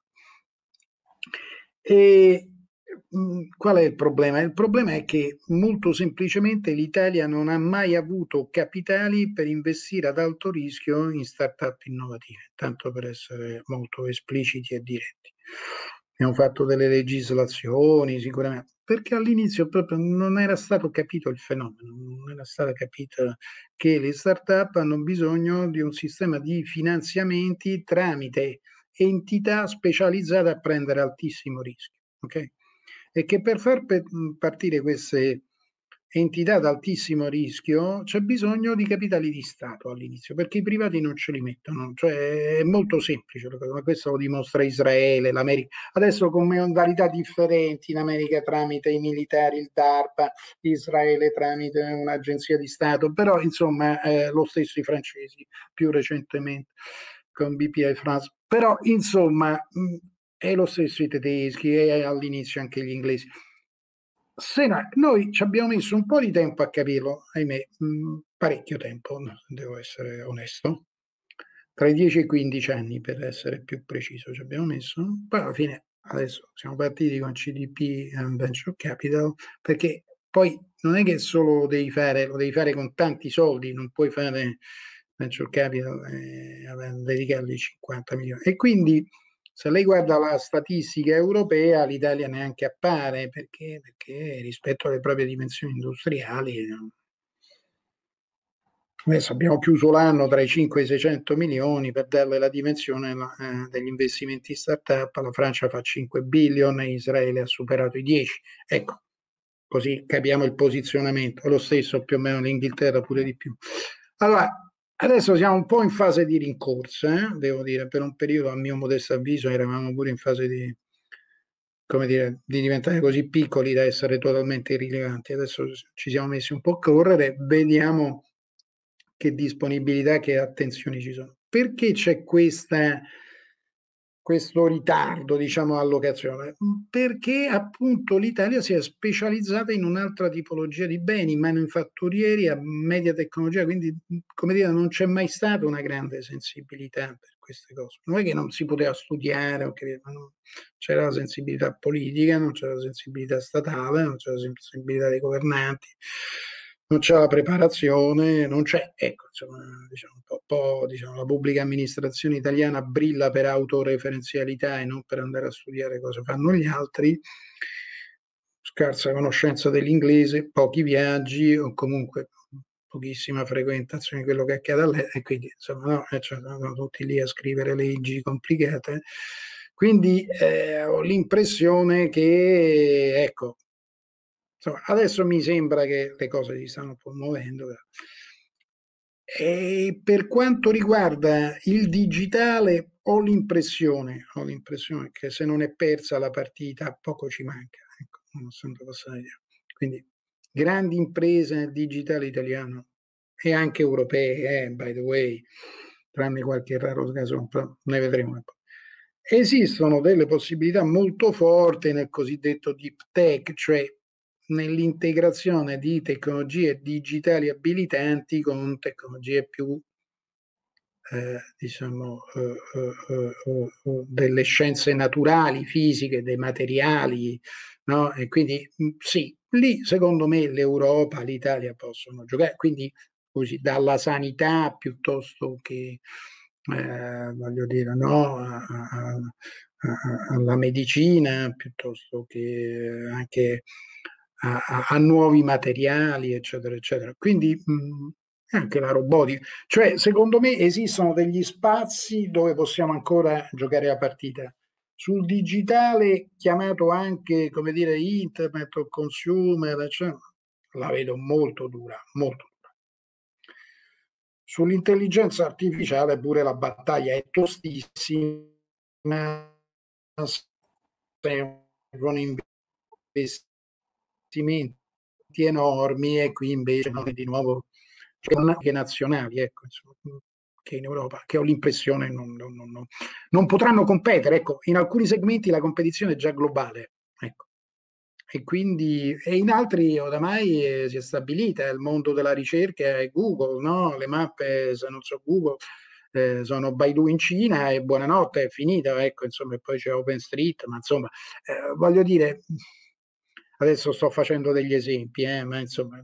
E qual è il problema? Il problema è che molto semplicemente l'Italia non ha mai avuto capitali per investire ad alto rischio in start-up innovative, tanto per essere molto espliciti e diretti. Abbiamo fatto delle legislazioni sicuramente, perché all'inizio proprio non era stato capito il fenomeno, non era stato capito che le start-up hanno bisogno di un sistema di finanziamenti tramite entità specializzate a prendere altissimo rischio, ok? E che per far partire queste entità ad altissimo rischio c'è bisogno di capitali di Stato all'inizio, perché i privati non ce li mettono, cioè è molto semplice, ma questo lo dimostra Israele, l'America, adesso con modalità differenti, in America tramite i militari, il DARPA, Israele tramite un'agenzia di Stato, però insomma lo stesso i francesi più recentemente con BPI France, però insomma e lo stesso i tedeschi e all'inizio anche gli inglesi. Se no, noi ci abbiamo messo un po' di tempo a capirlo, ahimè, parecchio tempo, devo essere onesto, tra i 10 e i 15 anni per essere più preciso ci abbiamo messo, poi alla fine adesso siamo partiti con CDP and Venture Capital, perché poi non è che solo lo devi fare con tanti soldi, non puoi fare Venture Capital e dedicargli 50 milioni. E quindi se lei guarda la statistica europea, l'Italia neanche appare perché rispetto alle proprie dimensioni industriali, adesso abbiamo chiuso l'anno tra i 5 e i 600 milioni per darle la dimensione degli investimenti startup. La Francia fa 5 billion e Israele ha superato i 10. Ecco, così capiamo il posizionamento. Lo stesso più o meno l'Inghilterra, pure di più. Allora, adesso siamo un po' in fase di rincorsa, devo dire, per un periodo, a mio modesto avviso, eravamo pure in fase di, come dire, di diventare così piccoli da essere totalmente irrilevanti. Adesso ci siamo messi un po' a correre, vediamo che disponibilità, che attenzioni ci sono. Perché c'è questo ritardo, diciamo, allocazione? Perché appunto l'Italia si è specializzata in un'altra tipologia di beni, manifatturieri a media tecnologia, quindi come dire non c'è mai stata una grande sensibilità per queste cose. Non è che non si poteva studiare, ma non c'era la sensibilità politica, non c'era la sensibilità statale, non c'era la sensibilità dei governanti, non c'è la preparazione, non c'è, ecco, insomma, diciamo, diciamo, la pubblica amministrazione italiana brilla per autoreferenzialità e non per andare a studiare cosa fanno gli altri, scarsa conoscenza dell'inglese, pochi viaggi o comunque pochissima frequentazione di quello che accade all'estero e quindi insomma no, cioè, sono tutti lì a scrivere leggi complicate. Quindi ho l'impressione che, ecco, insomma, adesso mi sembra che le cose si stanno un po' muovendo. E per quanto riguarda il digitale, ho l'impressione che se non è persa la partita, poco ci manca. Ecco, non ho sempre passato idea. Quindi grandi imprese nel digitale italiano e anche europee, by the way, tranne qualche raro caso, ne vedremo un po'. Esistono delle possibilità molto forti nel cosiddetto deep tech, cioè nell'integrazione di tecnologie digitali abilitanti con tecnologie più diciamo delle scienze naturali, fisiche, dei materiali, no? E quindi sì, lì secondo me l'Europa, l'Italia possono giocare, quindi così dalla sanità piuttosto che voglio dire, no? Alla medicina piuttosto che anche a nuovi materiali, eccetera, eccetera. Quindi anche la robotica. Cioè, secondo me esistono degli spazi dove possiamo ancora giocare la partita. Sul digitale, chiamato anche, come dire, internet o consumer, eccetera, la vedo molto dura, molto dura. Sull'intelligenza artificiale pure la battaglia è tostissima, con investimenti enormi e qui invece noi di nuovo anche nazionali, ecco, insomma, che in Europa, che ho l'impressione non potranno competere. Ecco, in alcuni segmenti la competizione è già globale. Ecco. E quindi e in altri oramai si è stabilita il mondo della ricerca è Google, no? Le mappe, se non so Google, sono Baidu in Cina e buonanotte, è finita, ecco, insomma, e poi c'è OpenStreet, ma insomma, voglio dire, adesso sto facendo degli esempi, ma insomma,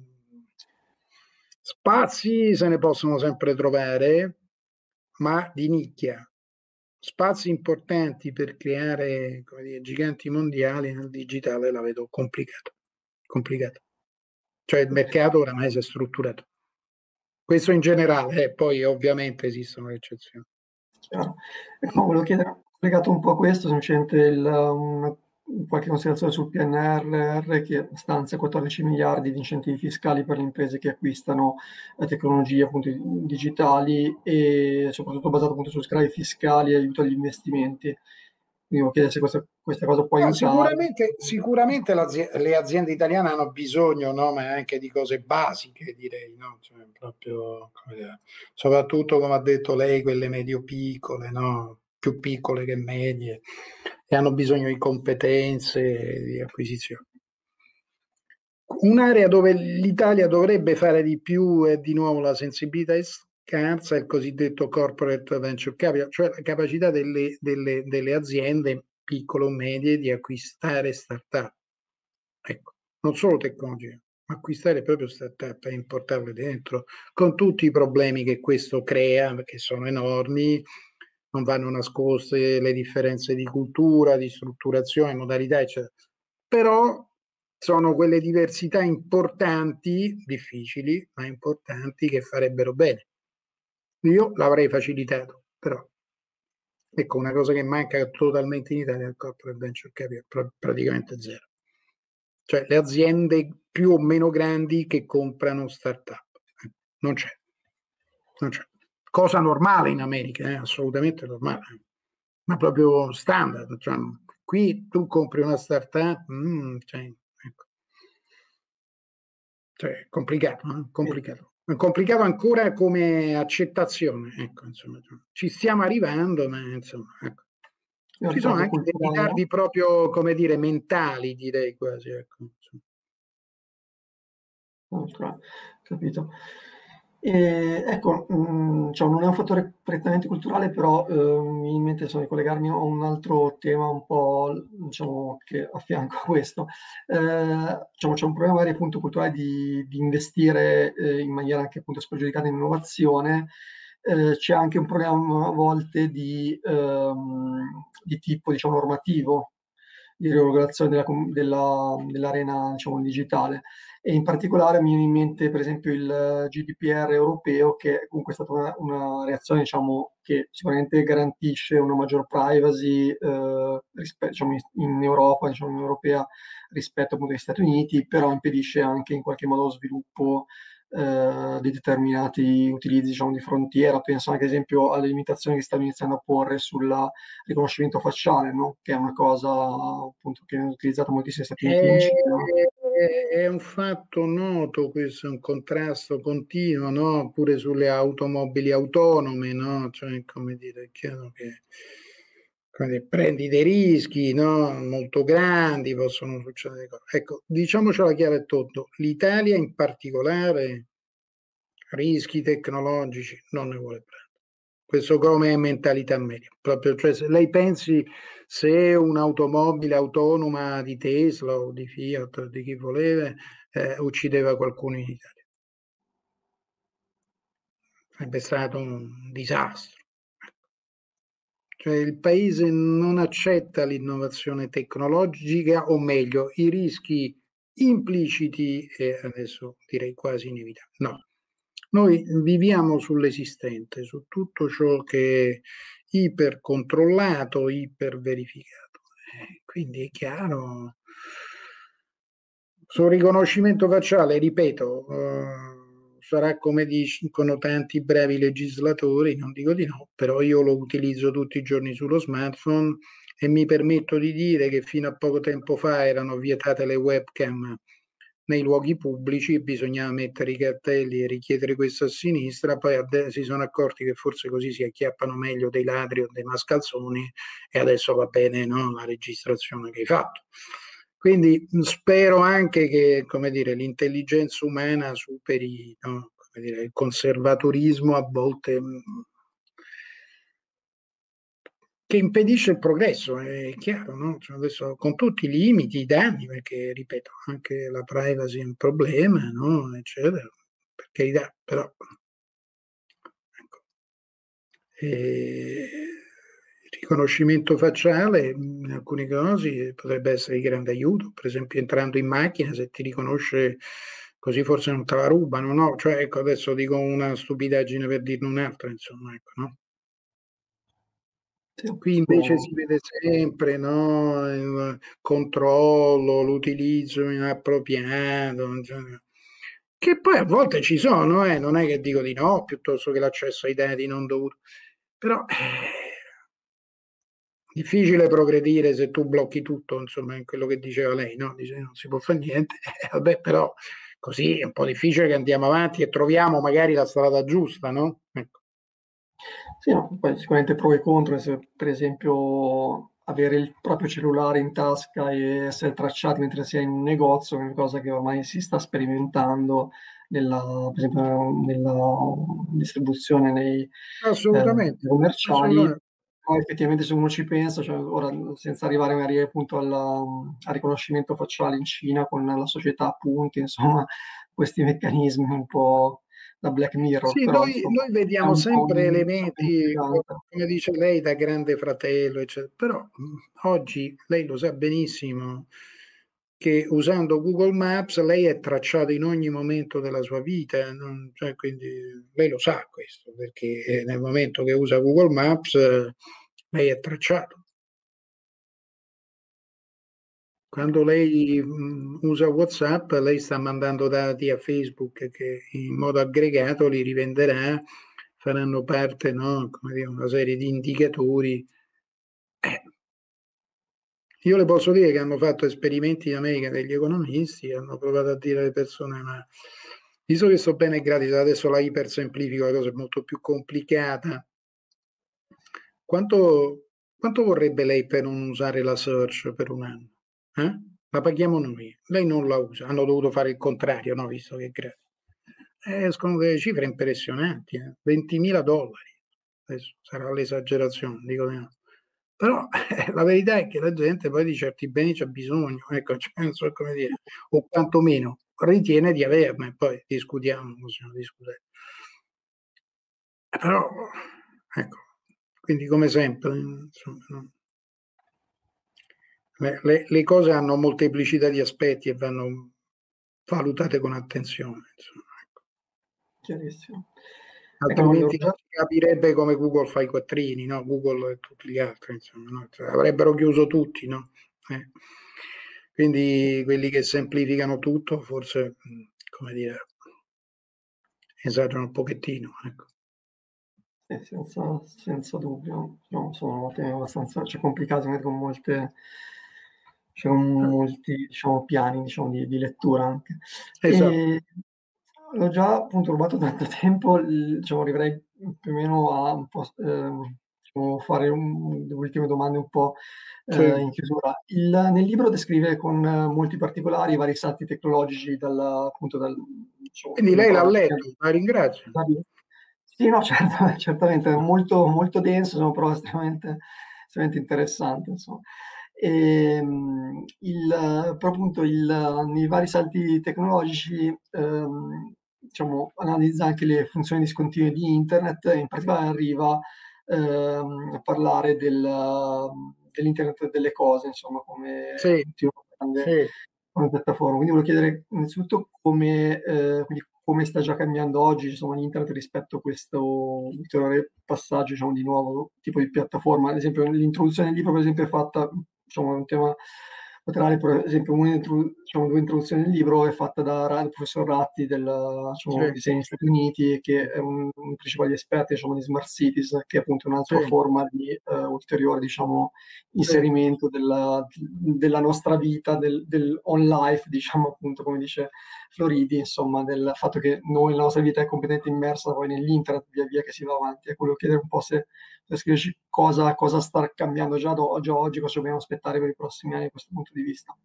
spazi se ne possono sempre trovare, ma di nicchia. Spazi importanti per creare, come dire, giganti mondiali nel digitale la vedo complicato. Cioè il mercato oramai si è strutturato. Questo in generale, poi ovviamente esistono le eccezioni. Chiaro. Ecco, volevo chiedere, legato un po' a questo, semplicemente qualche considerazione sul PNRR che stanzia 14 miliardi di incentivi fiscali per le imprese che acquistano tecnologie appunto digitali e soprattutto basato appunto su sgravi fiscali e aiuto agli investimenti. Quindi volevo chiedere se questa cosa può No, aiutare. sicuramente le aziende italiane hanno bisogno, no, ma anche di cose basiche, direi, no? Cioè, proprio, come dire, soprattutto, come ha detto lei, quelle medio-piccole, no? Più piccole che medie, che hanno bisogno di competenze, di acquisizione. Un'area dove l'Italia dovrebbe fare di più è di nuovo la sensibilità scarsa, il cosiddetto corporate venture capital, cioè la capacità delle aziende piccole o medie di acquistare start-up. Ecco, non solo tecnologia, ma acquistare proprio start-up e importarle dentro, con tutti i problemi che questo crea, che sono enormi, non vanno nascoste le differenze di cultura, di strutturazione, modalità, eccetera. Però sono quelle diversità importanti, difficili, ma importanti, che farebbero bene. Io l'avrei facilitato, però ecco, una cosa che manca totalmente in Italia è il corporate venture capital, praticamente zero. Cioè le aziende più o meno grandi che comprano start-up. Non c'è. Non c'è. Cosa normale in America, assolutamente normale, ma proprio standard. Cioè, qui tu compri una start-up, ecco. Cioè, è complicato, complicato. È complicato ancora come accettazione, ecco, insomma. Ci stiamo arrivando, ma insomma, ecco. Ci sono anche dei ritardi proprio, come dire, mentali, direi quasi, ecco. Capito. Ecco, diciamo, non è un fattore prettamente culturale, però mi viene in mente di collegarmi a un altro tema un po', diciamo, che affianco a questo. Diciamo, c'è un problema magari appunto culturale di investire in maniera anche appunto spregiudicata in innovazione. C'è anche un problema a volte di tipo, diciamo, normativo, di regolazione dell'arena, diciamo, digitale. E in particolare mi viene in mente per esempio il GDPR europeo, che comunque è stata una reazione, diciamo, che sicuramente garantisce una maggior privacy diciamo, in Europa, diciamo, in Europea, rispetto appunto agli Stati Uniti, però impedisce anche in qualche modo lo sviluppo di determinati utilizzi, diciamo, di frontiera. Penso anche ad esempio alle limitazioni che stanno iniziando a porre sul riconoscimento facciale, no? Che è una cosa appunto che viene utilizzata moltissimo negli Stati Uniti e in Cina. È un fatto noto, questo è un contrasto continuo, no? Pure sulle automobili autonome, no? Cioè, come dire, è chiaro che prendi dei rischi, no? Molto grandi, possono succedere cose. Ecco, diciamocela chiaro e tondo, l'Italia in particolare rischi tecnologici non ne vuole prendere. Questo come mentalità media. Proprio, cioè, se lei pensi se un'automobile autonoma di Tesla o di Fiat o di chi voleva uccideva qualcuno in Italia. Sarebbe stato un disastro. Cioè, il paese non accetta l'innovazione tecnologica, o meglio, i rischi impliciti e adesso direi quasi inevitabili. No. Noi viviamo sull'esistente, su tutto ciò che è ipercontrollato, iperverificato. Quindi è chiaro, sul riconoscimento facciale, ripeto, sarà come dicono tanti bravi legislatori, non dico di no, però io lo utilizzo tutti i giorni sullo smartphone e mi permetto di dire che fino a poco tempo fa erano vietate le webcam nei luoghi pubblici, bisognava mettere i cartelli e richiedere questo a sinistra, poi si sono accorti che forse così si acchiappano meglio dei ladri o dei mascalzoni e adesso va bene, no, la registrazione che hai fatto. Quindi spero anche che, come dire, l'intelligenza umana superi, no, come dire, il conservatorismo a volte che impedisce il progresso, è chiaro, no? Cioè adesso con tutti i limiti, i danni, perché ripeto, anche la privacy è un problema, no? Eccetera, per carità, però ecco. Il riconoscimento facciale in alcuni casi potrebbe essere di grande aiuto, per esempio entrando in macchina, se ti riconosce così forse non te la rubano, no? Cioè, ecco, adesso dico una stupidaggine per dirne un'altra, insomma, ecco, no? Qui invece si vede sempre, no, il controllo, l'utilizzo inappropriato, che poi a volte ci sono, non è che dico di no, piuttosto che l'accesso ai dati non dovuto, però difficile progredire se tu blocchi tutto, insomma, è quello che diceva lei, no? Dice non si può fare niente, vabbè, però così è un po' difficile che andiamo avanti e troviamo magari la strada giusta, no? Ecco. Sì, no, poi sicuramente pro e contro, per esempio avere il proprio cellulare in tasca e essere tracciati mentre si è in un negozio, è una cosa che ormai si sta sperimentando per esempio nella distribuzione nei Assolutamente, commerciali. assolutamente. Poi effettivamente se uno ci pensa, cioè ora senza arrivare magari appunto al riconoscimento facciale in Cina con la società a punti, insomma, questi meccanismi un po' da Black Mirror, Sì, però noi insomma è vediamo un po' sempre elementi, intrigante. come dice lei, da grande fratello, eccetera. Però oggi lei lo sa benissimo che usando Google Maps lei è tracciata in ogni momento della sua vita, cioè, quindi lei lo sa questo, perché nel momento che usa Google Maps lei è tracciato. Quando lei usa WhatsApp, lei sta mandando dati a Facebook che in modo aggregato li rivenderà, faranno parte, no, come dire, una serie di indicatori. Eh, io le posso dire che hanno fatto esperimenti in America degli economisti, hanno provato a dire alle persone, ma visto che sto bene gratis, adesso la ipersemplifico, la cosa è molto più complicata. Quanto, quanto vorrebbe lei per non usare la search per un anno? Eh? La paghiamo noi, lei non la usa, hanno dovuto fare il contrario, no? Visto che è gratis. Escono delle cifre impressionanti, $20.000. Adesso sarà l'esagerazione, dico di no. Però la verità è che la gente poi di certi beni c'ha bisogno, ecco, cioè, non so come dire, o quantomeno ritiene di averne, poi discutiamo, possiamo discutere. Però, ecco, quindi come sempre, insomma, no? Le cose hanno molteplicità di aspetti e vanno valutate con attenzione, insomma, ecco. Chiarissimo. Ecco, no, Altrimenti non si capirebbe come Google fa i quattrini, no? Google e tutti gli altri, insomma, no? Cioè, avrebbero chiuso tutti, no? Quindi quelli che semplificano tutto forse, come dire, esagerano un pochettino, ecco. senza dubbio, no, sono temi abbastanza, cioè, complicati, magari con molti, diciamo, piani, diciamo, di lettura anche. Esatto. E l'ho già appunto rubato tanto tempo, diciamo, arriverei più o meno a un po', diciamo, fare le ultime domande un po' Sì. in chiusura. Nel libro descrive con molti particolari i vari salti tecnologici appunto diciamo, Quindi lei l'ha dall'informatica. letto, la ringrazio. Sì, no, certamente, è molto, molto denso, sono però estremamente interessante, insomma. Però appunto nei vari salti tecnologici, diciamo, analizza anche le funzioni discontinue di internet, in particolare arriva a parlare dell'internet delle cose, insomma, come Sì, ultima grande sì. come piattaforma. Quindi volevo chiedere innanzitutto quindi come sta già cambiando oggi, insomma, l'internet rispetto a questo ulteriore passaggio, diciamo, di nuovo tipo di piattaforma. Ad esempio, l'introduzione del libro, per esempio, è fatta, diciamo, è un tema laterale, per esempio, diciamo, due introduzioni del libro è fatta dal professor Ratti, diciamo, Sì, disegno negli Stati Uniti, che è un principale esperto, diciamo, di smart cities, che è appunto un'altra sì, forma di ulteriore, diciamo, sì. inserimento della nostra vita, del on life, diciamo, appunto, come dice Floridi, insomma, del fatto che noi, la nostra vita è completamente immersa poi nell'internet via via che si va avanti. E quello chiedere un po' se per scriverci cosa sta cambiando già oggi, cosa dobbiamo aspettare per i prossimi anni da questo punto di vista.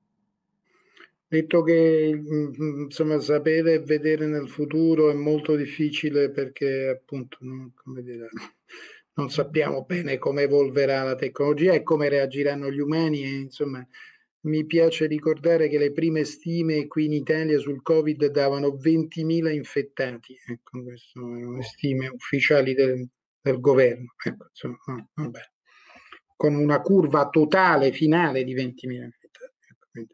Detto che insomma, sapere e vedere nel futuro è molto difficile perché appunto come dire, non sappiamo bene come evolverà la tecnologia e come reagiranno gli umani e insomma mi piace ricordare che le prime stime qui in Italia sul Covid davano 20.000 infettati, ecco, queste sono le stime ufficiali del governo, ecco, insomma, vabbè, con una curva totale finale di 20.000 infettati. Ecco, quindi,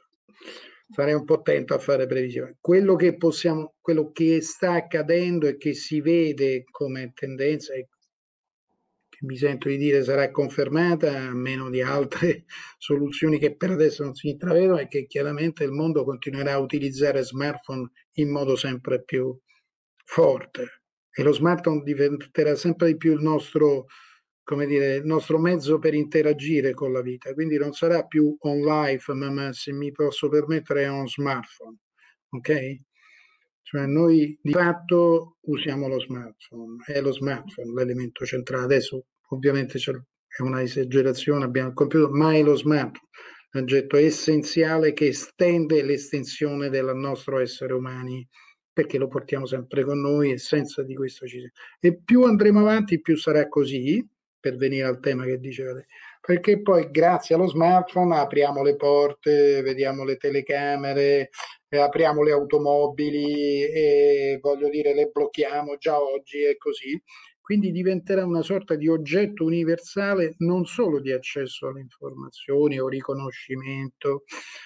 sarei un po' attento a fare previsioni. Quello che sta accadendo e che si vede come tendenza, e che mi sento di dire sarà confermata, a meno di altre soluzioni che per adesso non si intravedono, è che chiaramente il mondo continuerà a utilizzare smartphone in modo sempre più forte e lo smartphone diventerà sempre di più il nostro, come dire, il nostro mezzo per interagire con la vita, quindi non sarà più on life, ma se mi posso permettere è on smartphone, ok? Cioè noi di fatto usiamo lo smartphone, è lo smartphone l'elemento centrale. Adesso ovviamente è una esagerazione, abbiamo il computer, mai lo smartphone, un oggetto essenziale che estende l'estensione del nostro essere umani, perché lo portiamo sempre con noi e senza di questo ci sia. E più andremo avanti, più sarà così, per venire al tema che dicevate, perché poi grazie allo smartphone apriamo le porte, vediamo le telecamere, apriamo le automobili e voglio dire le blocchiamo già oggi e così. Quindi diventerà una sorta di oggetto universale non solo di accesso alle informazioni o riconoscimento,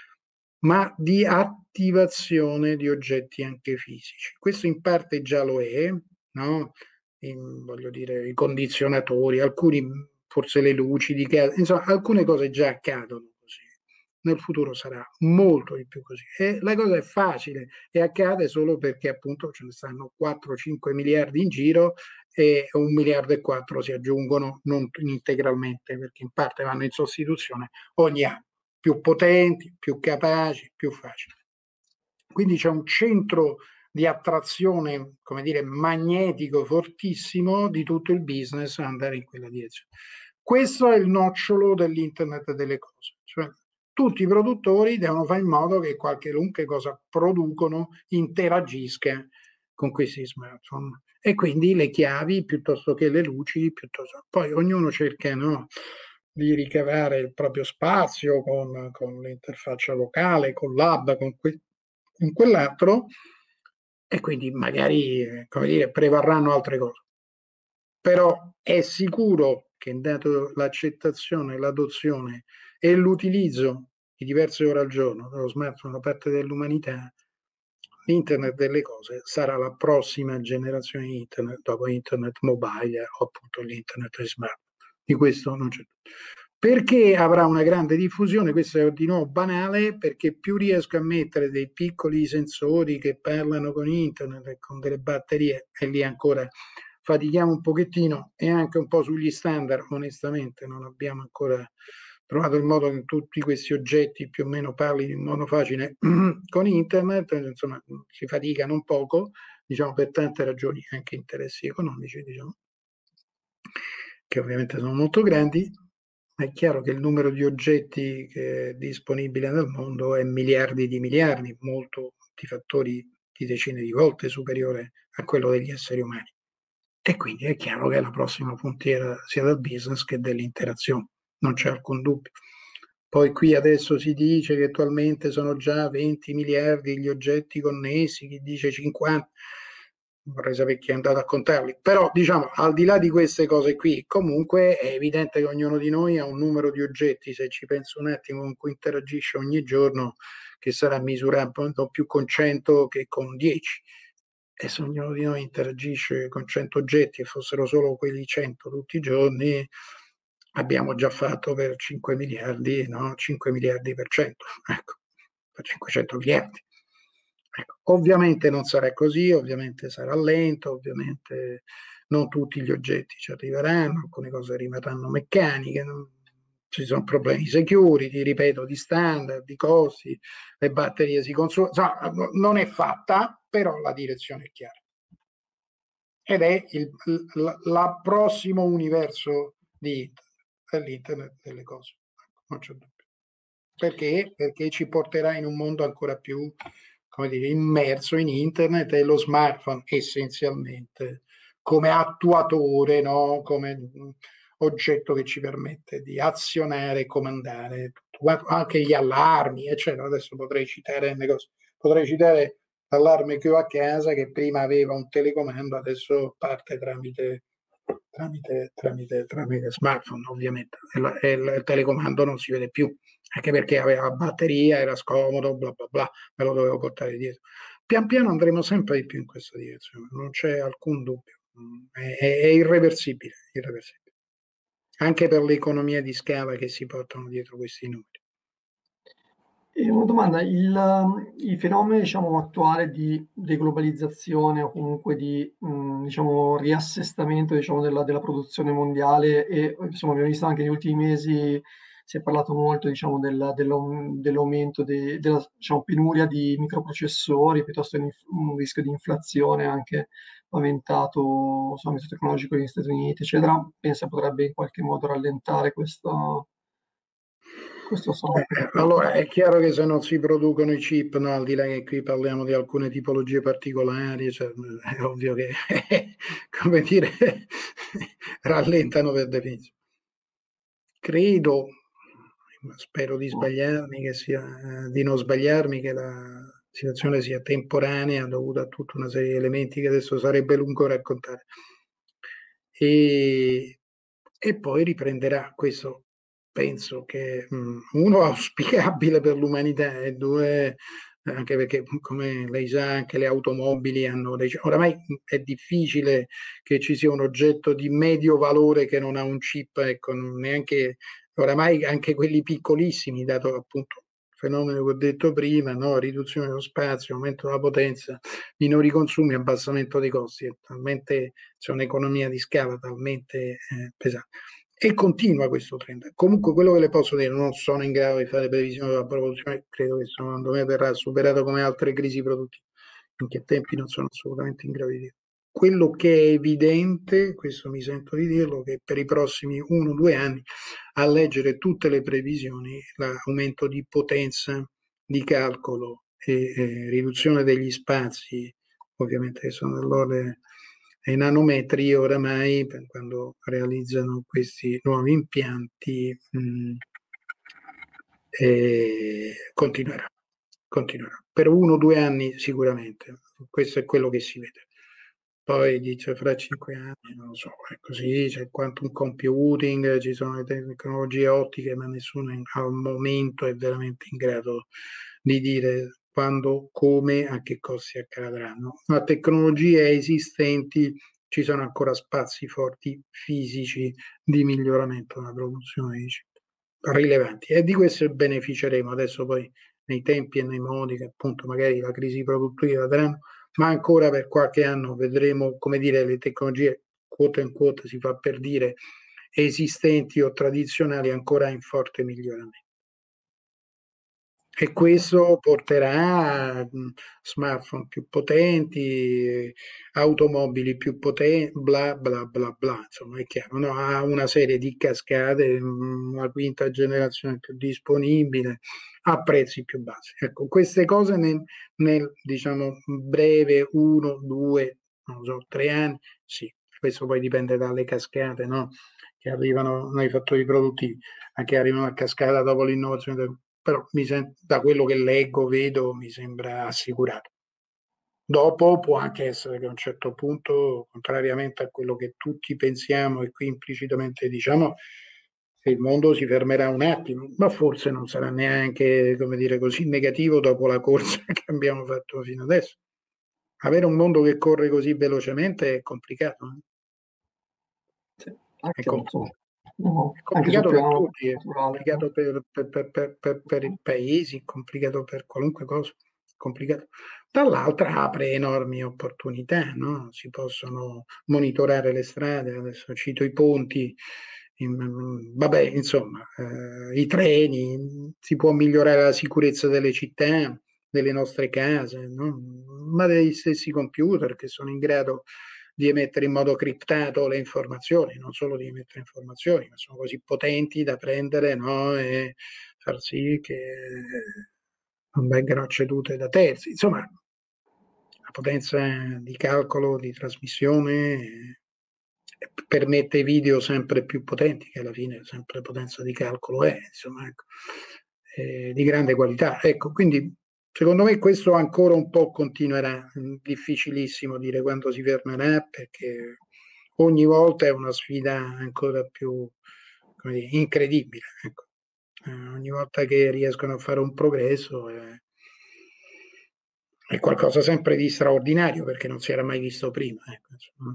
ma di attivazione di oggetti anche fisici. Questo in parte già lo è, no? Voglio dire, i condizionatori, alcuni forse le luci di casa, insomma, alcune cose già accadono così. Nel futuro sarà molto di più così. E la cosa è facile e accade solo perché appunto ce ne stanno 4-5 miliardi in giro e 1 miliardo e 4 si aggiungono non integralmente perché in parte vanno in sostituzione ogni anno, più potenti, più capaci, più facili. Quindi c'è un centro di attrazione, come dire, magnetico fortissimo di tutto il business andare in quella direzione. Questo è il nocciolo dell'Internet delle cose, cioè tutti i produttori devono fare in modo che qualunque cosa producono interagisca con questi smartphone e quindi le chiavi piuttosto che le luci, piuttosto... poi ognuno cerca, no, di ricavare il proprio spazio con l'interfaccia vocale, con l'hub, con quell'altro e quindi magari, come dire, prevarranno altre cose. Però è sicuro che dato l'accettazione, l'adozione e l'utilizzo di diverse ore al giorno dello smartphone da parte dell'umanità, l'Internet delle cose sarà la prossima generazione di Internet, dopo Internet mobile o appunto l'Internet smart. Di questo non c'è dubbio. Perché avrà una grande diffusione? Questo è di nuovo banale, perché più riesco a mettere dei piccoli sensori che parlano con Internet e con delle batterie, e lì ancora fatichiamo un pochettino e anche un po' sugli standard, onestamente non abbiamo ancora trovato il modo che tutti questi oggetti più o meno parlino in modo facile con Internet, insomma si faticano un poco, diciamo per tante ragioni, anche interessi economici, diciamo, che ovviamente sono molto grandi. È chiaro che il numero di oggetti che è disponibile nel mondo è miliardi di miliardi, molto di fattori di decine di volte superiore a quello degli esseri umani. E quindi è chiaro che la prossima frontiera sia del business che dell'interazione, non c'è alcun dubbio. Poi qui adesso si dice che attualmente sono già 20 miliardi gli oggetti connessi, chi dice 50, vorrei sapere chi è andato a contarli, però diciamo al di là di queste cose qui, comunque è evidente che ognuno di noi ha un numero di oggetti, se ci penso un attimo, con cui interagisce ogni giorno, che sarà misurabile non più con 100 che con 10. E se ognuno di noi interagisce con 100 oggetti e fossero solo quelli 100 tutti i giorni, abbiamo già fatto per 5 miliardi, no? 5 miliardi per 100, ecco, per 500 miliardi. Ecco, ovviamente non sarà così, ovviamente sarà lento, ovviamente non tutti gli oggetti ci arriveranno, alcune cose rimarranno meccaniche, ci sono problemi security, ripeto, di standard, di costi, le batterie si consumano, insomma, non è fatta, però la direzione è chiara. Ed è il prossimo universo di dell'Internet delle cose, non c'è dubbio. Perché? Perché ci porterà in un mondo ancora più, come dire, immerso in Internet e lo smartphone essenzialmente come attuatore, no? Come oggetto che ci permette di azionare, comandare, anche gli allarmi, eccetera. Adesso potrei citare l'allarme che ho a casa che prima aveva un telecomando, adesso parte tramite smartphone, ovviamente. E il telecomando non si vede più, anche perché aveva la batteria, era scomodo, bla bla bla, me lo dovevo portare dietro. Pian piano andremo sempre di più in questa direzione, non c'è alcun dubbio, è irreversibile, irreversibile, anche per le economie di scala che si portano dietro questi numeri. E una domanda, i fenomeni, diciamo, attuali di deglobalizzazione o comunque di, diciamo, riassestamento, diciamo, della produzione mondiale e insomma abbiamo visto anche negli ultimi mesi si è parlato molto, diciamo, dell'aumento della, diciamo, penuria di microprocessori, piuttosto che un rischio di inflazione anche paventato sull'ambito tecnologico negli Stati Uniti, eccetera. Pensa potrebbe in qualche modo rallentare questo software. Allora, è chiaro che se non si producono i chip, no, al di là che qui parliamo di alcune tipologie particolari, cioè, è ovvio che, come dire, rallentano per definizione. Credo, spero di sbagliarmi, di non sbagliarmi, che la situazione sia temporanea dovuta a tutta una serie di elementi che adesso sarebbe lungo raccontare. E poi riprenderà. Questo penso che uno auspicabile per l'umanità e due anche perché come lei sa anche le automobili hanno oramai è difficile che ci sia un oggetto di medio valore che non ha un chip, ecco, neanche oramai anche quelli piccolissimi, dato appunto il fenomeno che ho detto prima, no? Riduzione dello spazio, aumento della potenza, minori consumi, abbassamento dei costi, è talmente c'è un'economia di scala talmente pesante. E continua questo trend. Comunque quello che le posso dire, non sono in grado di fare previsioni della produzione, credo che secondo me verrà superato come altre crisi produttive, in che tempi non sono assolutamente in grado di dire. Quello che è evidente, questo mi sento di dirlo, che per i prossimi 1-2 anni, a leggere tutte le previsioni, l'aumento di potenza di calcolo e riduzione degli spazi, ovviamente che sono dell'ordine ai nanometri, oramai quando realizzano questi nuovi impianti continuerà. Per 1-2 anni sicuramente, questo è quello che si vede. Poi dice fra 5 anni, non lo so, è così, c'è il quantum computing, ci sono le tecnologie ottiche, ma nessuno al momento è veramente in grado di dire quando, come, a che costi accadranno. Ma tecnologie esistenti ci sono ancora spazi forti fisici di miglioramento della produzione di chip rilevanti e di questo beneficeremo adesso poi nei tempi e nei modi che appunto magari la crisi produttiva daranno, ma ancora per qualche anno vedremo, come dire, le tecnologie quote in quote si fa per dire esistenti o tradizionali ancora in forte miglioramento. E questo porterà a smartphone più potenti, automobili più potenti, bla bla bla bla, insomma è chiaro, no? Ha una serie di cascate, una quinta generazione più disponibile, a prezzi più bassi. Ecco, queste cose nel diciamo breve 1-2, non so, 3 anni, sì, questo poi dipende dalle cascate, no? Che arrivano nei fattori produttivi, anche arrivano a cascata dopo l'innovazione però da quello che leggo, vedo, mi sembra assicurato. Dopo può anche essere che a un certo punto, contrariamente a quello che tutti pensiamo e qui implicitamente diciamo, il mondo si fermerà un attimo, ma forse non sarà neanche, come dire, così negativo dopo la corsa che abbiamo fatto fino adesso. Avere un mondo che corre così velocemente è complicato. Sì, È anche, complicato. no, È anche sul complicato per piano tutti, è naturale. complicato per i paesi, è complicato per qualunque cosa, è complicato. Dall'altra apre enormi opportunità, no? Si possono monitorare le strade, adesso cito i ponti, vabbè, insomma, i treni, si può migliorare la sicurezza delle città, delle nostre case, no? Ma degli stessi computer che sono in grado di emettere in modo criptato le informazioni, non solo di emettere informazioni, ma sono così potenti da prendere, no? E far sì che non vengano cedute da terzi. Insomma, la potenza di calcolo, di trasmissione permette video sempre più potenti, che alla fine sempre potenza di calcolo è, insomma, ecco, di grande qualità. Ecco, quindi secondo me questo ancora un po' continuerà, difficilissimo dire quando si fermerà perché ogni volta è una sfida ancora più come dire, incredibile. Ecco. Ogni volta che riescono a fare un progresso è qualcosa sempre di straordinario perché non si era mai visto prima. Ecco,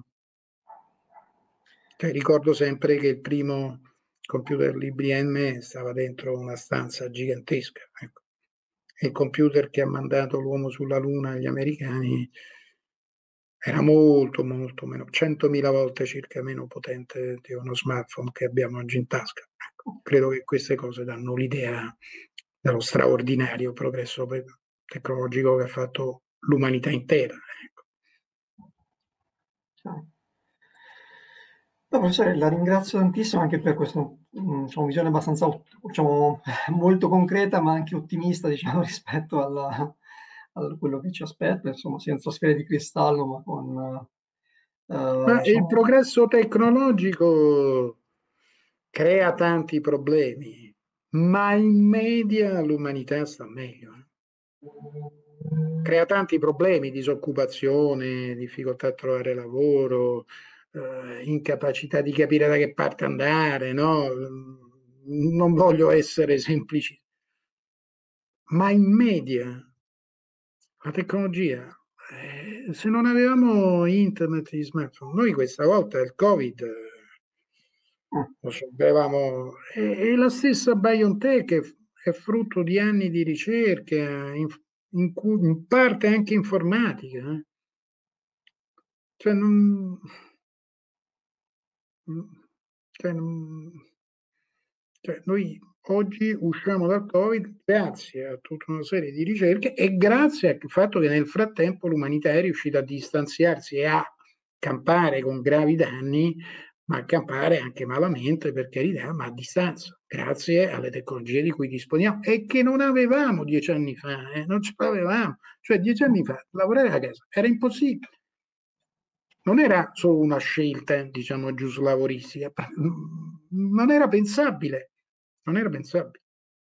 cioè, ricordo sempre che il primo computer IBM stava dentro una stanza gigantesca. Ecco. E il computer che ha mandato l'uomo sulla Luna agli americani era molto, molto meno, 100.000 volte circa meno potente di uno smartphone che abbiamo oggi in tasca. Ecco, credo che queste cose danno l'idea dello straordinario progresso tecnologico che ha fatto l'umanità intera. Ecco. Chiaro. No, professore, la ringrazio tantissimo anche per questa diciamo, visione abbastanza, diciamo, molto concreta, ma anche ottimista, diciamo, rispetto a quello che ci aspetta, insomma, senza sfere di cristallo, ma con, Ma il diciamo, progresso tecnologico crea tanti problemi, ma in media l'umanità sta meglio. Crea tanti problemi, disoccupazione, difficoltà a trovare lavoro, incapacità di capire da che parte andare, no? Non voglio essere semplici, ma in media la tecnologia, se non avevamo internet e gli smartphone, noi questa volta il Covid mh, lo sapevamo, e la stessa BioNTech è frutto di anni di ricerca, in parte anche informatica. Cioè, cioè, cioè, noi oggi usciamo dal Covid grazie a tutta una serie di ricerche e grazie al fatto che nel frattempo l'umanità è riuscita a distanziarsi e a campare con gravi danni, ma a campare anche malamente, per carità, ma a distanza, grazie alle tecnologie di cui disponiamo e che non avevamo 10 anni fa, non ce l'avevamo. Cioè 10 anni fa lavorare a casa era impossibile. Non era solo una scelta, diciamo, giuslavoristica, non era pensabile, non era pensabile.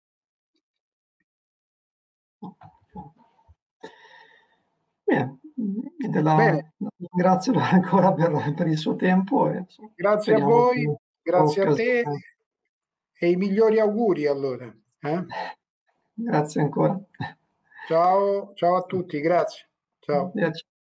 bene, niente, Bene, la ringrazio ancora per il suo tempo e insomma, grazie a speriamo voi, di grazie a te occasione. e i migliori auguri allora. Grazie ancora. Ciao, ciao a tutti, grazie. Ciao. Arrivederci.